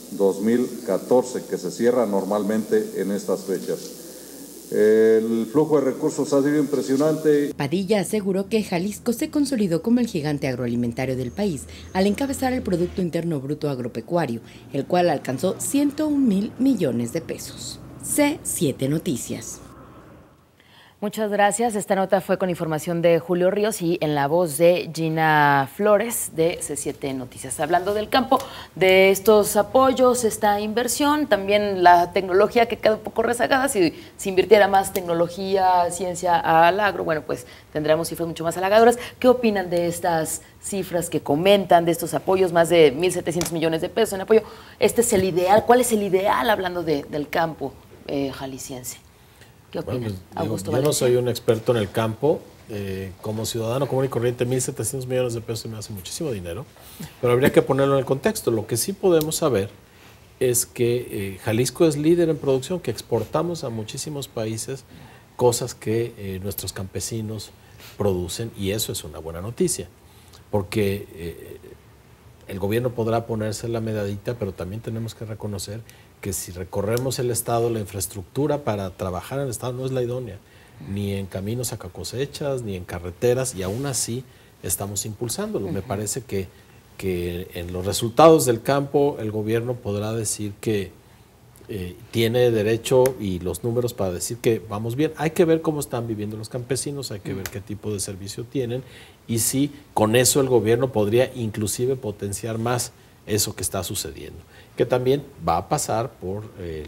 2014, que se cierra normalmente en estas fechas. El flujo de recursos ha sido impresionante. Padilla aseguró que Jalisco se consolidó como el gigante agroalimentario del país al encabezar el Producto Interno Bruto Agropecuario, el cual alcanzó 101,000 millones de pesos. C7 Noticias. Muchas gracias. Esta nota fue con información de Julio Ríos y en la voz de Gina Flores de C7 Noticias. Hablando del campo, de estos apoyos, esta inversión, también la tecnología que queda un poco rezagada. Si se invirtiera más tecnología, ciencia al agro, bueno, pues tendremos cifras mucho más halagadoras. ¿Qué opinan de estas cifras que comentan, de estos apoyos, más de 1.700 millones de pesos en apoyo? ¿Este es el ideal? ¿Cuál es el ideal hablando del campo jalisciense? ¿Qué opinan? Bueno, yo no soy un experto en el campo. Como ciudadano común y corriente, 1.700 millones de pesos me hace muchísimo dinero, pero habría que ponerlo en el contexto. Lo que sí podemos saber es que Jalisco es líder en producción, que exportamos a muchísimos países cosas que nuestros campesinos producen, y eso es una buena noticia, porque el gobierno podrá ponerse la medallita, pero también tenemos que reconocer que si recorremos el estado, la infraestructura para trabajar en el estado no es la idónea, ni en caminos a cosechas, ni en carreteras, y aún así estamos impulsándolo. Me parece que en los resultados del campo el gobierno podrá decir que tiene derecho y los números para decir que vamos bien. Hay que ver cómo están viviendo los campesinos, hay que ver qué tipo de servicio tienen, y si con eso el gobierno podría inclusive potenciar más eso que está sucediendo, que también va a pasar por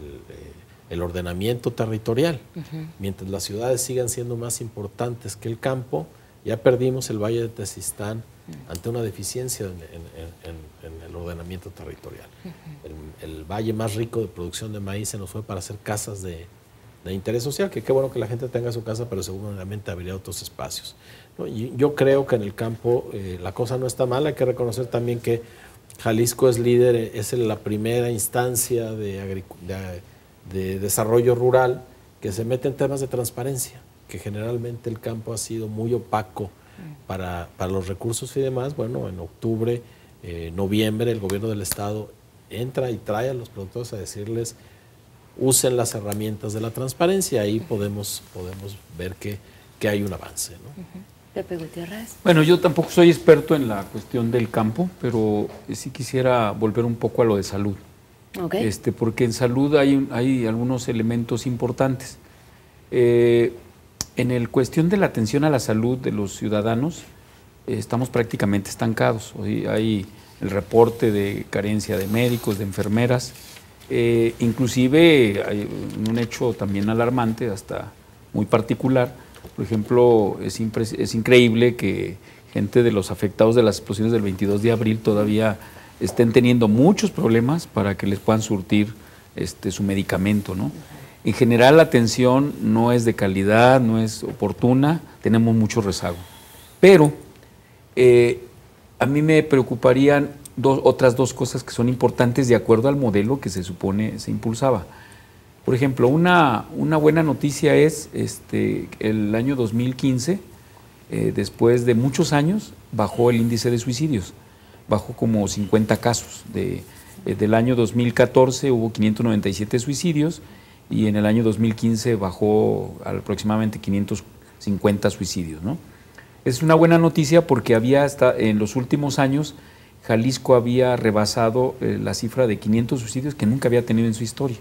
el ordenamiento territorial. Mientras las ciudades sigan siendo más importantes que el campo, ya perdimos el Valle de Tezistán ante una deficiencia en el ordenamiento territorial. El valle más rico de producción de maíz se nos fue para hacer casas de interés social, que qué bueno que la gente tenga su casa, pero seguramente habría otros espacios, ¿no? Y yo creo que en el campo la cosa no está mal. Hay que reconocer también que Jalisco es líder, es la primera instancia de desarrollo rural que se mete en temas de transparencia, que generalmente el campo ha sido muy opaco para los recursos y demás. Bueno, en octubre, noviembre, el gobierno del estado entra y trae a los productores a decirles usen las herramientas de la transparencia. Ahí podemos ver que hay un avance, ¿no? Pepe Gutiérrez. Bueno, yo tampoco soy experto en la cuestión del campo, pero sí quisiera volver un poco a lo de salud. Okay. Porque en salud hay algunos elementos importantes. En el cuestión de la atención a la salud de los ciudadanos, estamos prácticamente estancados. Hoy hay el reporte de carencia de médicos, de enfermeras, inclusive hay un hecho también alarmante, hasta muy particular. Por ejemplo, es increíble que gente de los afectados de las explosiones del 22 de abril todavía estén teniendo muchos problemas para que les puedan surtir su medicamento, ¿no? En general la atención no es de calidad, no es oportuna, tenemos mucho rezago. Pero a mí me preocuparían otras dos cosas que son importantes de acuerdo al modelo que se supone se impulsaba. Por ejemplo, una buena noticia es el año 2015, después de muchos años, bajó el índice de suicidios, bajó como 50 casos. Del año 2014 hubo 597 suicidios y en el año 2015 bajó aproximadamente 550 suicidios, ¿no? Es una buena noticia porque en los últimos años Jalisco había rebasado la cifra de 500 suicidios que nunca había tenido en su historia.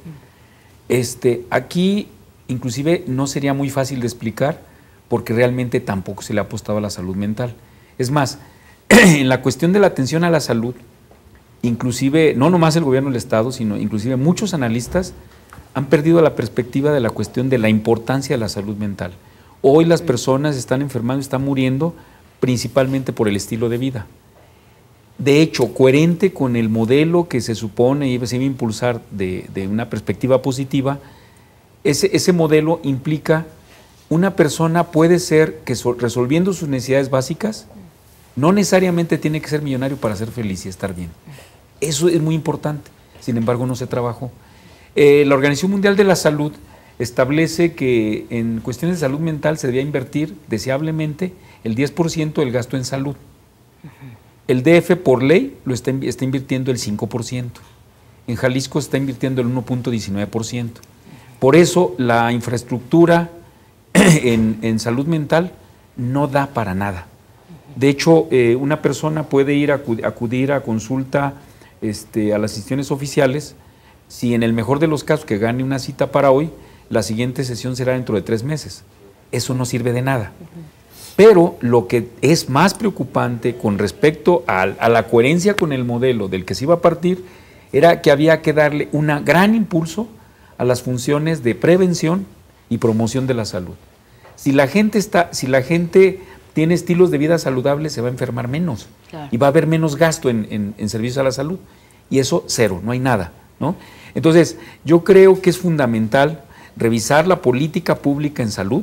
Aquí inclusive no sería muy fácil de explicar porque realmente tampoco se le ha apostado a la salud mental. Es más, en la cuestión de la atención a la salud, inclusive, no nomás el gobierno del Estado, sino inclusive muchos analistas han perdido la perspectiva de la cuestión de la importancia de la salud mental. Hoy las personas están enfermando, están muriendo principalmente por el estilo de vida. De hecho, coherente con el modelo que se supone y se iba a impulsar de una perspectiva positiva, ese modelo implica una persona puede ser que resolviendo sus necesidades básicas, no necesariamente tiene que ser millonario para ser feliz y estar bien. Eso es muy importante, sin embargo no se trabajó. La Organización Mundial de la Salud establece que en cuestiones de salud mental se debía invertir deseablemente el 10% del gasto en salud. El DF por ley lo está invirtiendo el 5%. En Jalisco está invirtiendo el 1.19%. Por eso la infraestructura en salud mental no da para nada. De hecho, una persona puede acudir a consulta a las instituciones oficiales si en el mejor de los casos que gane una cita para hoy, la siguiente sesión será dentro de 3 meses. Eso no sirve de nada. Pero lo que es más preocupante con respecto a la coherencia con el modelo del que se iba a partir era que había que darle un gran impulso a las funciones de prevención y promoción de la salud. Si la gente tiene estilos de vida saludables, se va a enfermar menos, claro, y va a haber menos gasto en servicios a la salud. Y eso, cero, no hay nada, ¿no? Entonces, yo creo que es fundamental revisar la política pública en salud,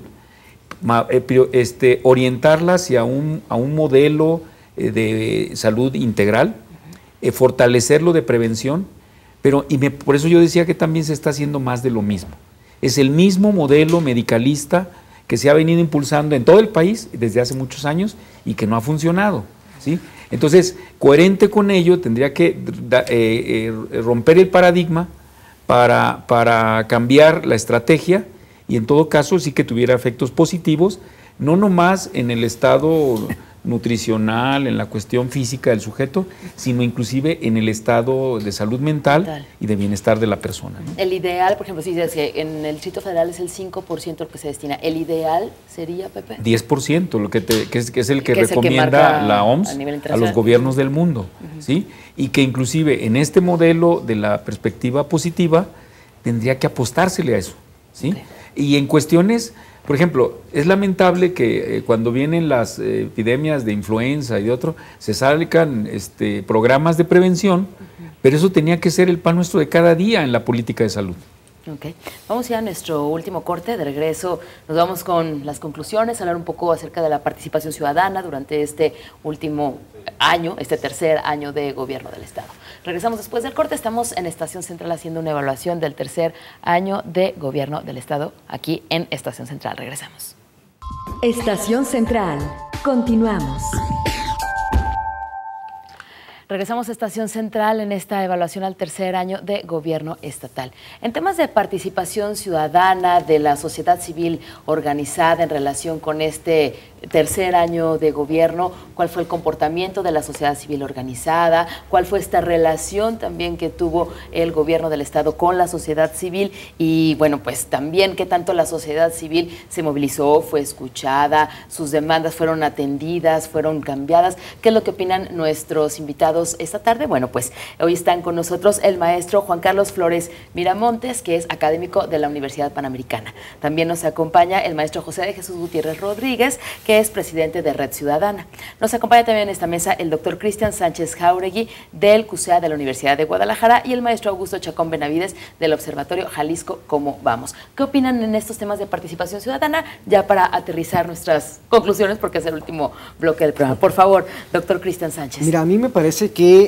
orientarla hacia un modelo de salud integral, fortalecerlo de prevención, por eso yo decía que también se está haciendo más de lo mismo. Es el mismo modelo medicalista que se ha venido impulsando en todo el país desde hace muchos años y que no ha funcionado, ¿sí? Entonces, coherente con ello, tendría que romper el paradigma para cambiar la estrategia y en todo caso sí que tuviera efectos positivos, no nomás en el estado nutricional, en la cuestión física del sujeto, sino inclusive en el estado de salud mental y de bienestar de la persona, ¿no? El ideal, por ejemplo, si dices que en el Distrito Federal es el 5% lo que se destina, ¿el ideal sería, Pepe? 10%, que es el que recomienda la OMS a los gobiernos del mundo, ¿sí? Y que inclusive en este modelo de la perspectiva positiva tendría que apostársele a eso, ¿sí? Okay. Y en cuestiones, por ejemplo, es lamentable que cuando vienen las epidemias de influenza y de otro, se salgan programas de prevención, pero eso tenía que ser el pan nuestro de cada día en la política de salud. Ok, vamos ya a nuestro último corte. De regreso nos vamos con las conclusiones, hablar un poco acerca de la participación ciudadana durante este último año, este tercer año de gobierno del Estado. Regresamos después del corte, estamos en Estación Central haciendo una evaluación del tercer año de gobierno del Estado aquí en Estación Central. Regresamos. Estación Central, continuamos. Regresamos a Estación Central en esta evaluación al tercer año de gobierno estatal. En temas de participación ciudadana de la sociedad civil organizada en relación con este tercer año de gobierno, ¿cuál fue el comportamiento de la sociedad civil organizada? ¿Cuál fue esta relación también que tuvo el gobierno del estado con la sociedad civil? Y bueno, pues también qué tanto la sociedad civil se movilizó, fue escuchada, sus demandas fueron atendidas, fueron cambiadas. ¿Qué es lo que opinan nuestros invitados esta tarde? Bueno, pues hoy están con nosotros el maestro Juan Carlos Flores Miramontes, que es académico de la Universidad Panamericana. También nos acompaña el maestro José de Jesús Gutiérrez Rodríguez, que es presidente de Red Ciudadana. Nos acompaña también en esta mesa el doctor Cristian Sánchez Jáuregui del CUSEA de la Universidad de Guadalajara y el maestro Augusto Chacón Benavides del Observatorio Jalisco ¿Cómo vamos? ¿Qué opinan en estos temas de participación ciudadana? Ya para aterrizar nuestras conclusiones, porque es el último bloque del programa. Por favor, doctor Cristian Sánchez. Mira, a mí me parece que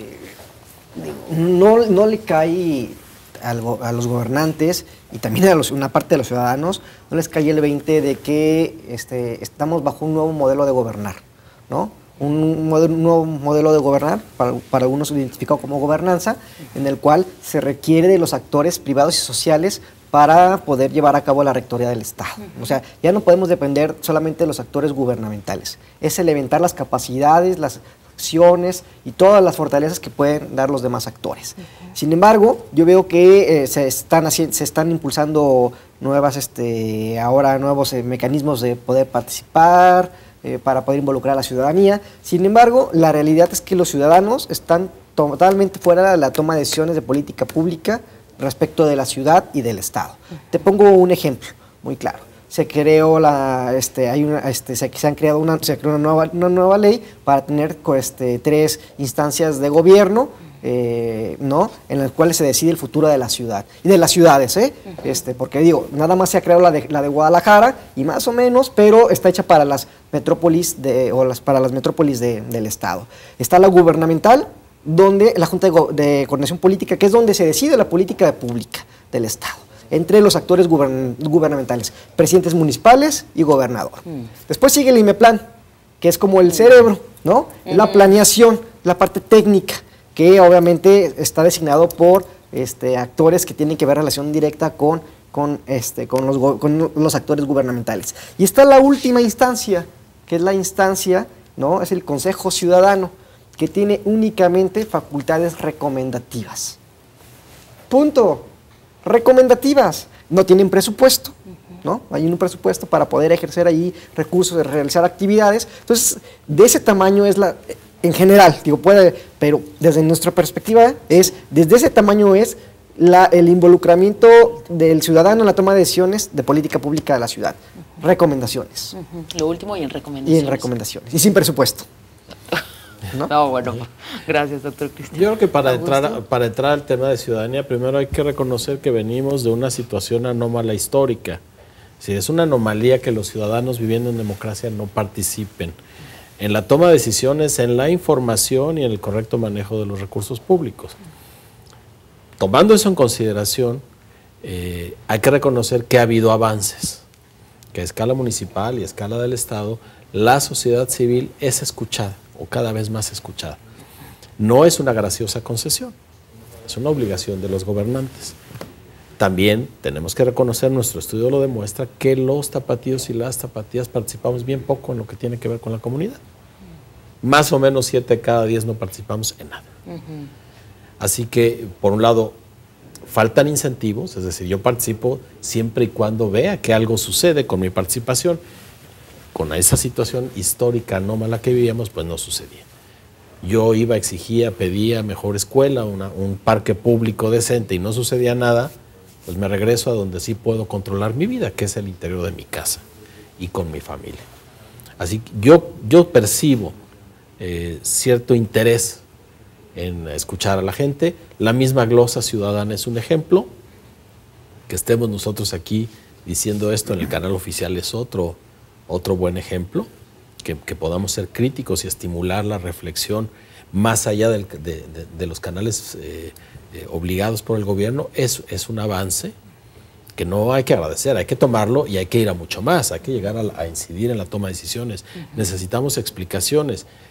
no le cae a los gobernantes y también a una parte de los ciudadanos, no les cae el 20 de que estamos bajo un nuevo modelo de gobernar, ¿no? Un nuevo modelo de gobernar, para algunos identificado como gobernanza, en el cual se requiere de los actores privados y sociales para poder llevar a cabo la rectoría del Estado. O sea, ya no podemos depender solamente de los actores gubernamentales, es elementar las capacidades, las acciones y todas las fortalezas que pueden dar los demás actores. Sin embargo, yo veo que se están impulsando nuevos mecanismos de poder participar, para poder involucrar a la ciudadanía. Sin embargo, la realidad es que los ciudadanos están totalmente fuera de la toma de decisiones de política pública respecto de la ciudad y del Estado. Te pongo un ejemplo muy claro. Se creó una nueva ley para tener 3 instancias de gobierno, ¿no? En las cuales se decide el futuro de la ciudad y de las ciudades, porque digo, nada más se ha creado la de Guadalajara y más o menos, pero está hecha para las metrópolis para las metrópolis del Estado. Está la gubernamental, donde la Junta de Coordinación Política, que es donde se decide la política pública del Estado, entre los actores gubernamentales, presidentes municipales y gobernador. Después sigue el IMEPLAN, que es como el cerebro, ¿no? La planeación, la parte técnica, que obviamente está designado por actores que tienen que ver relación directa con los actores gubernamentales. Y está la última instancia, que es la instancia, ¿no? Es el Consejo Ciudadano, que tiene únicamente facultades recomendativas. Punto. Recomendativas. No tienen presupuesto, ¿no? Hay un presupuesto para poder ejercer ahí recursos, realizar actividades. Entonces, de ese tamaño es en general, digo, pero desde nuestra perspectiva desde ese tamaño es el involucramiento del ciudadano en la toma de decisiones de política pública de la ciudad. Recomendaciones. Lo último, y en recomendaciones. Y sin presupuesto. ¿No? Bueno, gracias, doctor Cristian. Yo creo que para entrar al tema de ciudadanía, primero hay que reconocer que venimos de una situación anómala histórica. Es una anomalía que los ciudadanos viviendo en democracia no participen en la toma de decisiones, en la información y en el correcto manejo de los recursos públicos. Tomando eso en consideración, hay que reconocer que ha habido avances, que a escala municipal y a escala del Estado, la sociedad civil es escuchada, o cada vez más escuchada. No es una graciosa concesión, es una obligación de los gobernantes. También tenemos que reconocer, nuestro estudio lo demuestra, que los tapatíos y las tapatías participamos bien poco en lo que tiene que ver con la comunidad. Más o menos 7 de cada 10 no participamos en nada. Así que, por un lado, faltan incentivos, es decir, yo participo siempre y cuando vea que algo sucede con mi participación. Con esa situación histórica anómala que vivíamos, pues no sucedía. Yo iba, exigía, pedía mejor escuela, un parque público decente y no sucedía nada, pues me regreso a donde sí puedo controlar mi vida, que es el interior de mi casa y con mi familia. Así que yo percibo cierto interés en escuchar a la gente. La misma glosa ciudadana es un ejemplo. Que estemos nosotros aquí diciendo esto en el canal oficial es otro buen ejemplo, que podamos ser críticos y estimular la reflexión más allá de los canales obligados por el gobierno, es un avance que no hay que agradecer, hay que tomarlo y hay que ir a mucho más, hay que llegar a incidir en la toma de decisiones. Necesitamos explicaciones.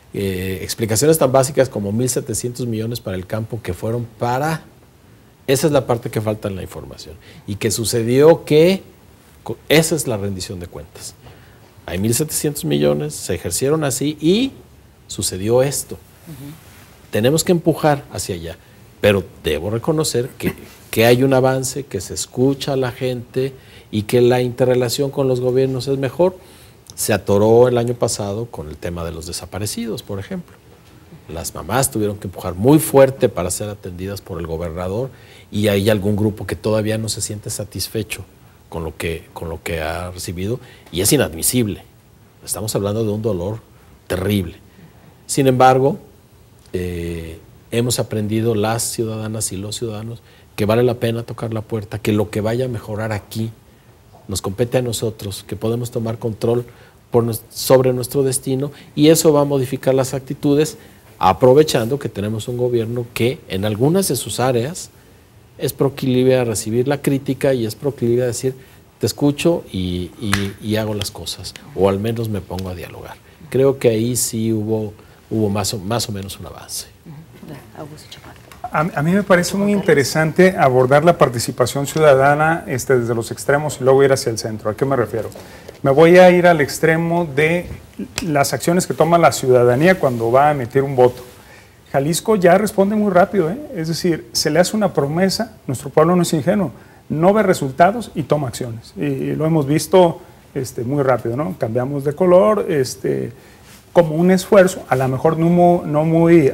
explicaciones tan básicas como 1.700 millones para el campo que fueron para... Esa es la parte que falta en la información. Y que sucedió que... Esa es la rendición de cuentas. Hay 1.700 millones, se ejercieron así y sucedió esto. Tenemos que empujar hacia allá. Pero debo reconocer que hay un avance, que se escucha a la gente y que la interrelación con los gobiernos es mejor. Se atoró el año pasado con el tema de los desaparecidos, por ejemplo. Las mamás tuvieron que empujar muy fuerte para ser atendidas por el gobernador y hay algún grupo que todavía no se siente satisfecho con lo que ha recibido y es inadmisible. Estamos hablando de un dolor terrible. Sin embargo, hemos aprendido las ciudadanas y los ciudadanos que vale la pena tocar la puerta, que lo que vaya a mejorar aquí nos compete a nosotros, que podemos tomar control sobre nuestro destino y eso va a modificar las actitudes, aprovechando que tenemos un gobierno que en algunas de sus áreas es proclive a recibir la crítica y es proclive a decir, te escucho y hago las cosas, o al menos me pongo a dialogar. Creo que ahí sí hubo más o menos un avance. A mí me parece muy interesante abordar la participación ciudadana desde los extremos y luego ir hacia el centro. ¿A qué me refiero? Me voy a ir al extremo de las acciones que toma la ciudadanía cuando va a emitir un voto. Jalisco ya responde muy rápido, es decir, se le hace una promesa, nuestro pueblo no es ingenuo, no ve resultados y toma acciones. Y lo hemos visto muy rápido, ¿no? Cambiamos de color, como un esfuerzo, a lo mejor no muy...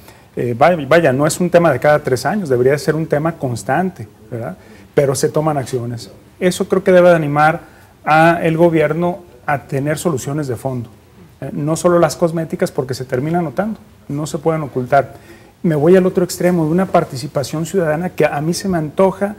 vaya, no es un tema de cada 3 años, debería ser un tema constante, ¿verdad? Pero se toman acciones. Eso creo que debe de animar al gobierno a tener soluciones de fondo. No solo las cosméticas porque se terminan notando, no se pueden ocultar. Me voy al otro extremo de una participación ciudadana que a mí se me antoja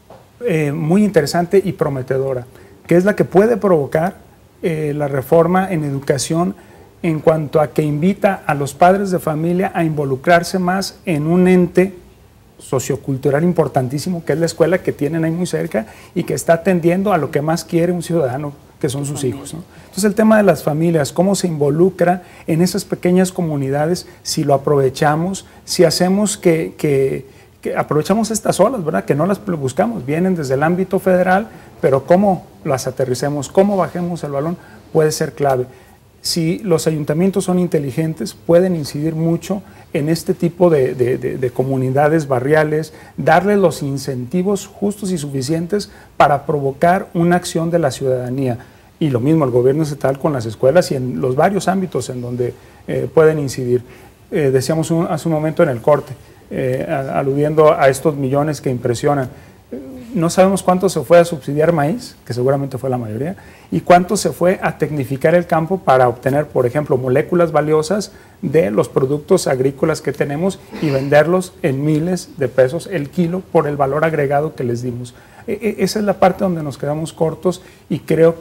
muy interesante y prometedora, que es la que puede provocar la reforma en educación en cuanto a que invita a los padres de familia a involucrarse más en un ente sociocultural importantísimo que es la escuela que tienen ahí muy cerca y que está atendiendo a lo que más quiere un ciudadano, que son sus hijos, ¿no? Entonces el tema de las familias, cómo se involucra en esas pequeñas comunidades, si lo aprovechamos, si hacemos que aprovechamos estas olas, ¿verdad? Que no las buscamos, vienen desde el ámbito federal, pero cómo las aterricemos, cómo bajemos el balón, puede ser clave. Si los ayuntamientos son inteligentes, pueden incidir mucho en este tipo de comunidades barriales, darles los incentivos justos y suficientes para provocar una acción de la ciudadanía. Y lo mismo el gobierno estatal con las escuelas y en los varios ámbitos en donde pueden incidir. Decíamos hace un momento en el corte, aludiendo a estos millones que impresionan. No sabemos cuánto se fue a subsidiar maíz, que seguramente fue la mayoría, y cuánto se fue a tecnificar el campo para obtener, por ejemplo, moléculas valiosas de los productos agrícolas que tenemos y venderlos en miles de pesos el kilo por el valor agregado que les dimos. Esa es la parte donde nos quedamos cortos y creo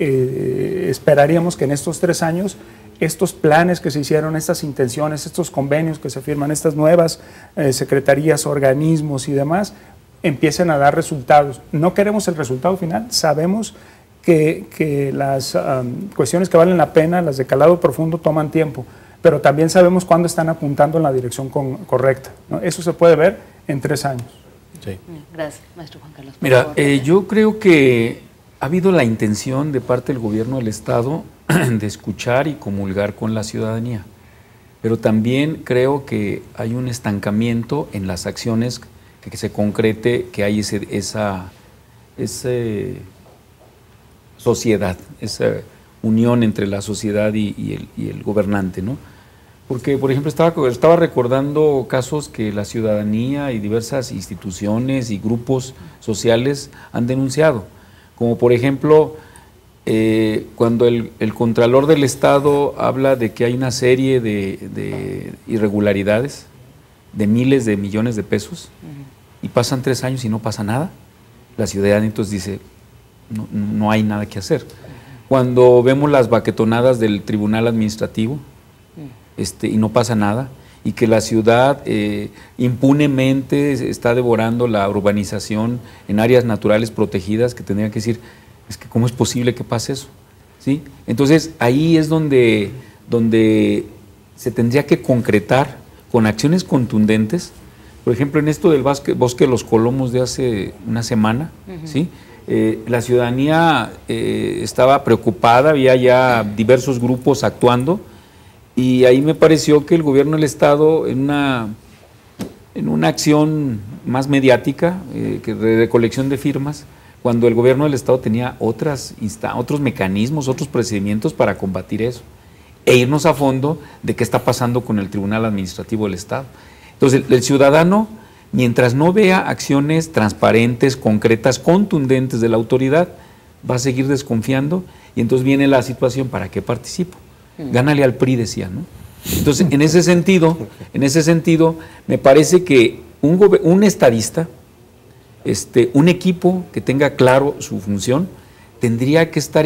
que esperaríamos que en estos 3 años estos planes que se hicieron, estas intenciones, estos convenios que se firman, estas nuevas secretarías, organismos y demás, empiecen a dar resultados. No queremos el resultado final, sabemos que las cuestiones que valen la pena, las de calado profundo, toman tiempo, pero también sabemos cuándo están apuntando en la dirección correcta, ¿no? Eso se puede ver en 3 años. Sí. Gracias, maestro Juan Carlos. Mira, yo creo que ha habido la intención de parte del gobierno del Estado de escuchar y comulgar con la ciudadanía, pero también creo que hay un estancamiento en las acciones que se concrete, que hay esa sociedad, esa unión entre la sociedad y el gobernante, ¿no? Porque, por ejemplo, estaba recordando casos que la ciudadanía y diversas instituciones y grupos sociales han denunciado, como por ejemplo, cuando el Contralor del Estado habla de que hay una serie de irregularidades de miles de millones de pesos, y pasan 3 años y no pasa nada, la ciudadanía entonces dice, no hay nada que hacer. Cuando vemos las baquetonadas del Tribunal Administrativo y no pasa nada, y que la ciudad impunemente está devorando la urbanización en áreas naturales protegidas, que tendrían que decir, es que ¿cómo es posible que pase eso? ¿Sí? Entonces ahí es donde se tendría que concretar con acciones contundentes. Por ejemplo, en esto del bosque de los Colomos de hace una semana, ¿sí? La ciudadanía estaba preocupada, había ya diversos grupos actuando, y ahí me pareció que el gobierno del Estado, en una acción más mediática, que de recolección de firmas, cuando el gobierno del Estado tenía otros mecanismos, otros procedimientos para combatir eso, e irnos a fondo de qué está pasando con el Tribunal Administrativo del Estado. Entonces, el ciudadano, mientras no vea acciones transparentes, concretas, contundentes de la autoridad, va a seguir desconfiando, y entonces viene la situación: ¿para qué participo? Gánale al PRI, decía, ¿no? Entonces, en ese sentido, me parece que un estadista, un equipo que tenga claro su función, tendría que estar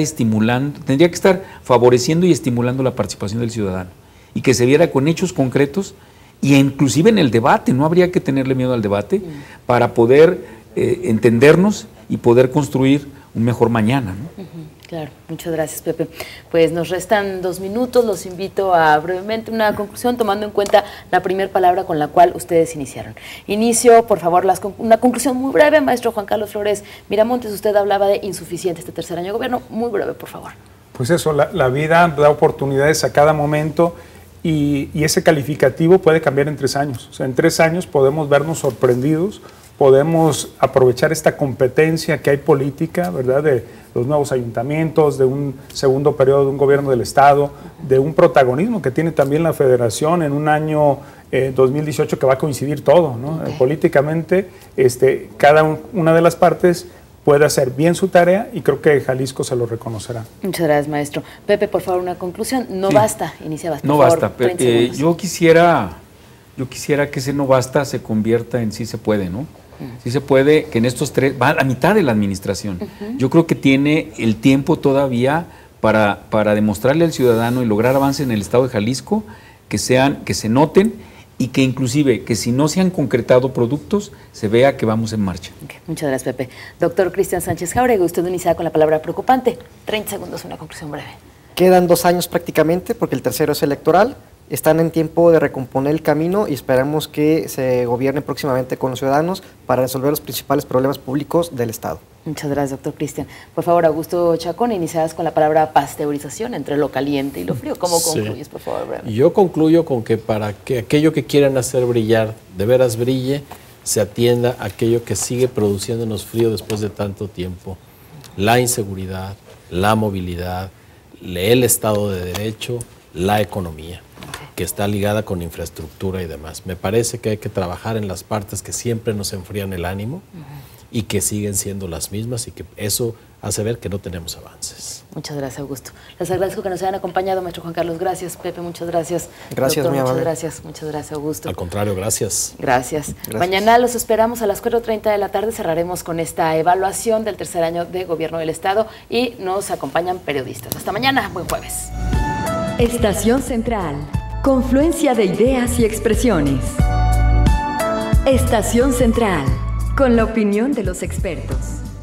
favoreciendo y estimulando la participación del ciudadano, y que se viera con hechos concretos, y inclusive en el debate. No habría que tenerle miedo al debate para poder entendernos y poder construir un mejor mañana, ¿no? Claro, muchas gracias, Pepe. Pues nos restan 2 minutos, los invito a brevemente una conclusión, tomando en cuenta la primera palabra con la cual ustedes iniciaron. Inicio, por favor, una conclusión muy breve, maestro Juan Carlos Flores Miramontes. Usted hablaba de insuficiente este tercer año de gobierno, muy breve, por favor. Pues eso, la vida da oportunidades a cada momento, y ese calificativo puede cambiar en 3 años. O sea, en 3 años podemos vernos sorprendidos, podemos aprovechar esta competencia que hay política, ¿verdad?, de los nuevos ayuntamientos, de un segundo periodo de un gobierno del Estado, de un protagonismo que tiene también la Federación en un año 2018 que va a coincidir todo, ¿no? Políticamente, cada una de las partes puede hacer bien su tarea, y creo que Jalisco se lo reconocerá. Muchas gracias, maestro. Pepe, por favor, una conclusión. No basta, iniciabas, por no favor, basta, pero yo quisiera que ese no basta se convierta en sí se puede, ¿no? Sí se puede, que en estos 3, va a la mitad de la administración. Yo creo que tiene el tiempo todavía para demostrarle al ciudadano y lograr avance en el Estado de Jalisco, que se noten, y que inclusive, que si no se han concretado productos, se vea que vamos en marcha. Okay, muchas gracias, Pepe. Doctor Cristian Sánchez Jáuregui, usted inicia con la palabra preocupante. 30 segundos, una conclusión breve. Quedan 2 años prácticamente, porque el tercero es electoral. Están en tiempo de recomponer el camino, y esperamos que se gobierne próximamente con los ciudadanos para resolver los principales problemas públicos del Estado. Muchas gracias, doctor Cristian. Por favor, Augusto Chacón, iniciadas con la palabra pasteurización, entre lo caliente y lo frío. ¿Cómo concluyes, por favor, brevemente? Yo concluyo con que para que aquello que quieran hacer brillar de veras brille, se atienda a aquello que sigue produciéndonos frío después de tanto tiempo: la inseguridad, la movilidad, el Estado de Derecho, la economía, que está ligada con infraestructura y demás. Me parece que hay que trabajar en las partes que siempre nos enfrían el ánimo y que siguen siendo las mismas, y que eso hace ver que no tenemos avances. Muchas gracias, Augusto. Les agradezco que nos hayan acompañado, maestro Juan Carlos. Gracias, Pepe, muchas gracias. Gracias, doctor, muy amable. muchas gracias, Augusto. Al contrario, gracias. Gracias. Mañana los esperamos a las 4:30 de la tarde. Cerraremos con esta evaluación del tercer año de gobierno del Estado, y nos acompañan periodistas. Hasta mañana, buen jueves. Estación Central. Confluencia de ideas y expresiones. Estación Central, con la opinión de los expertos.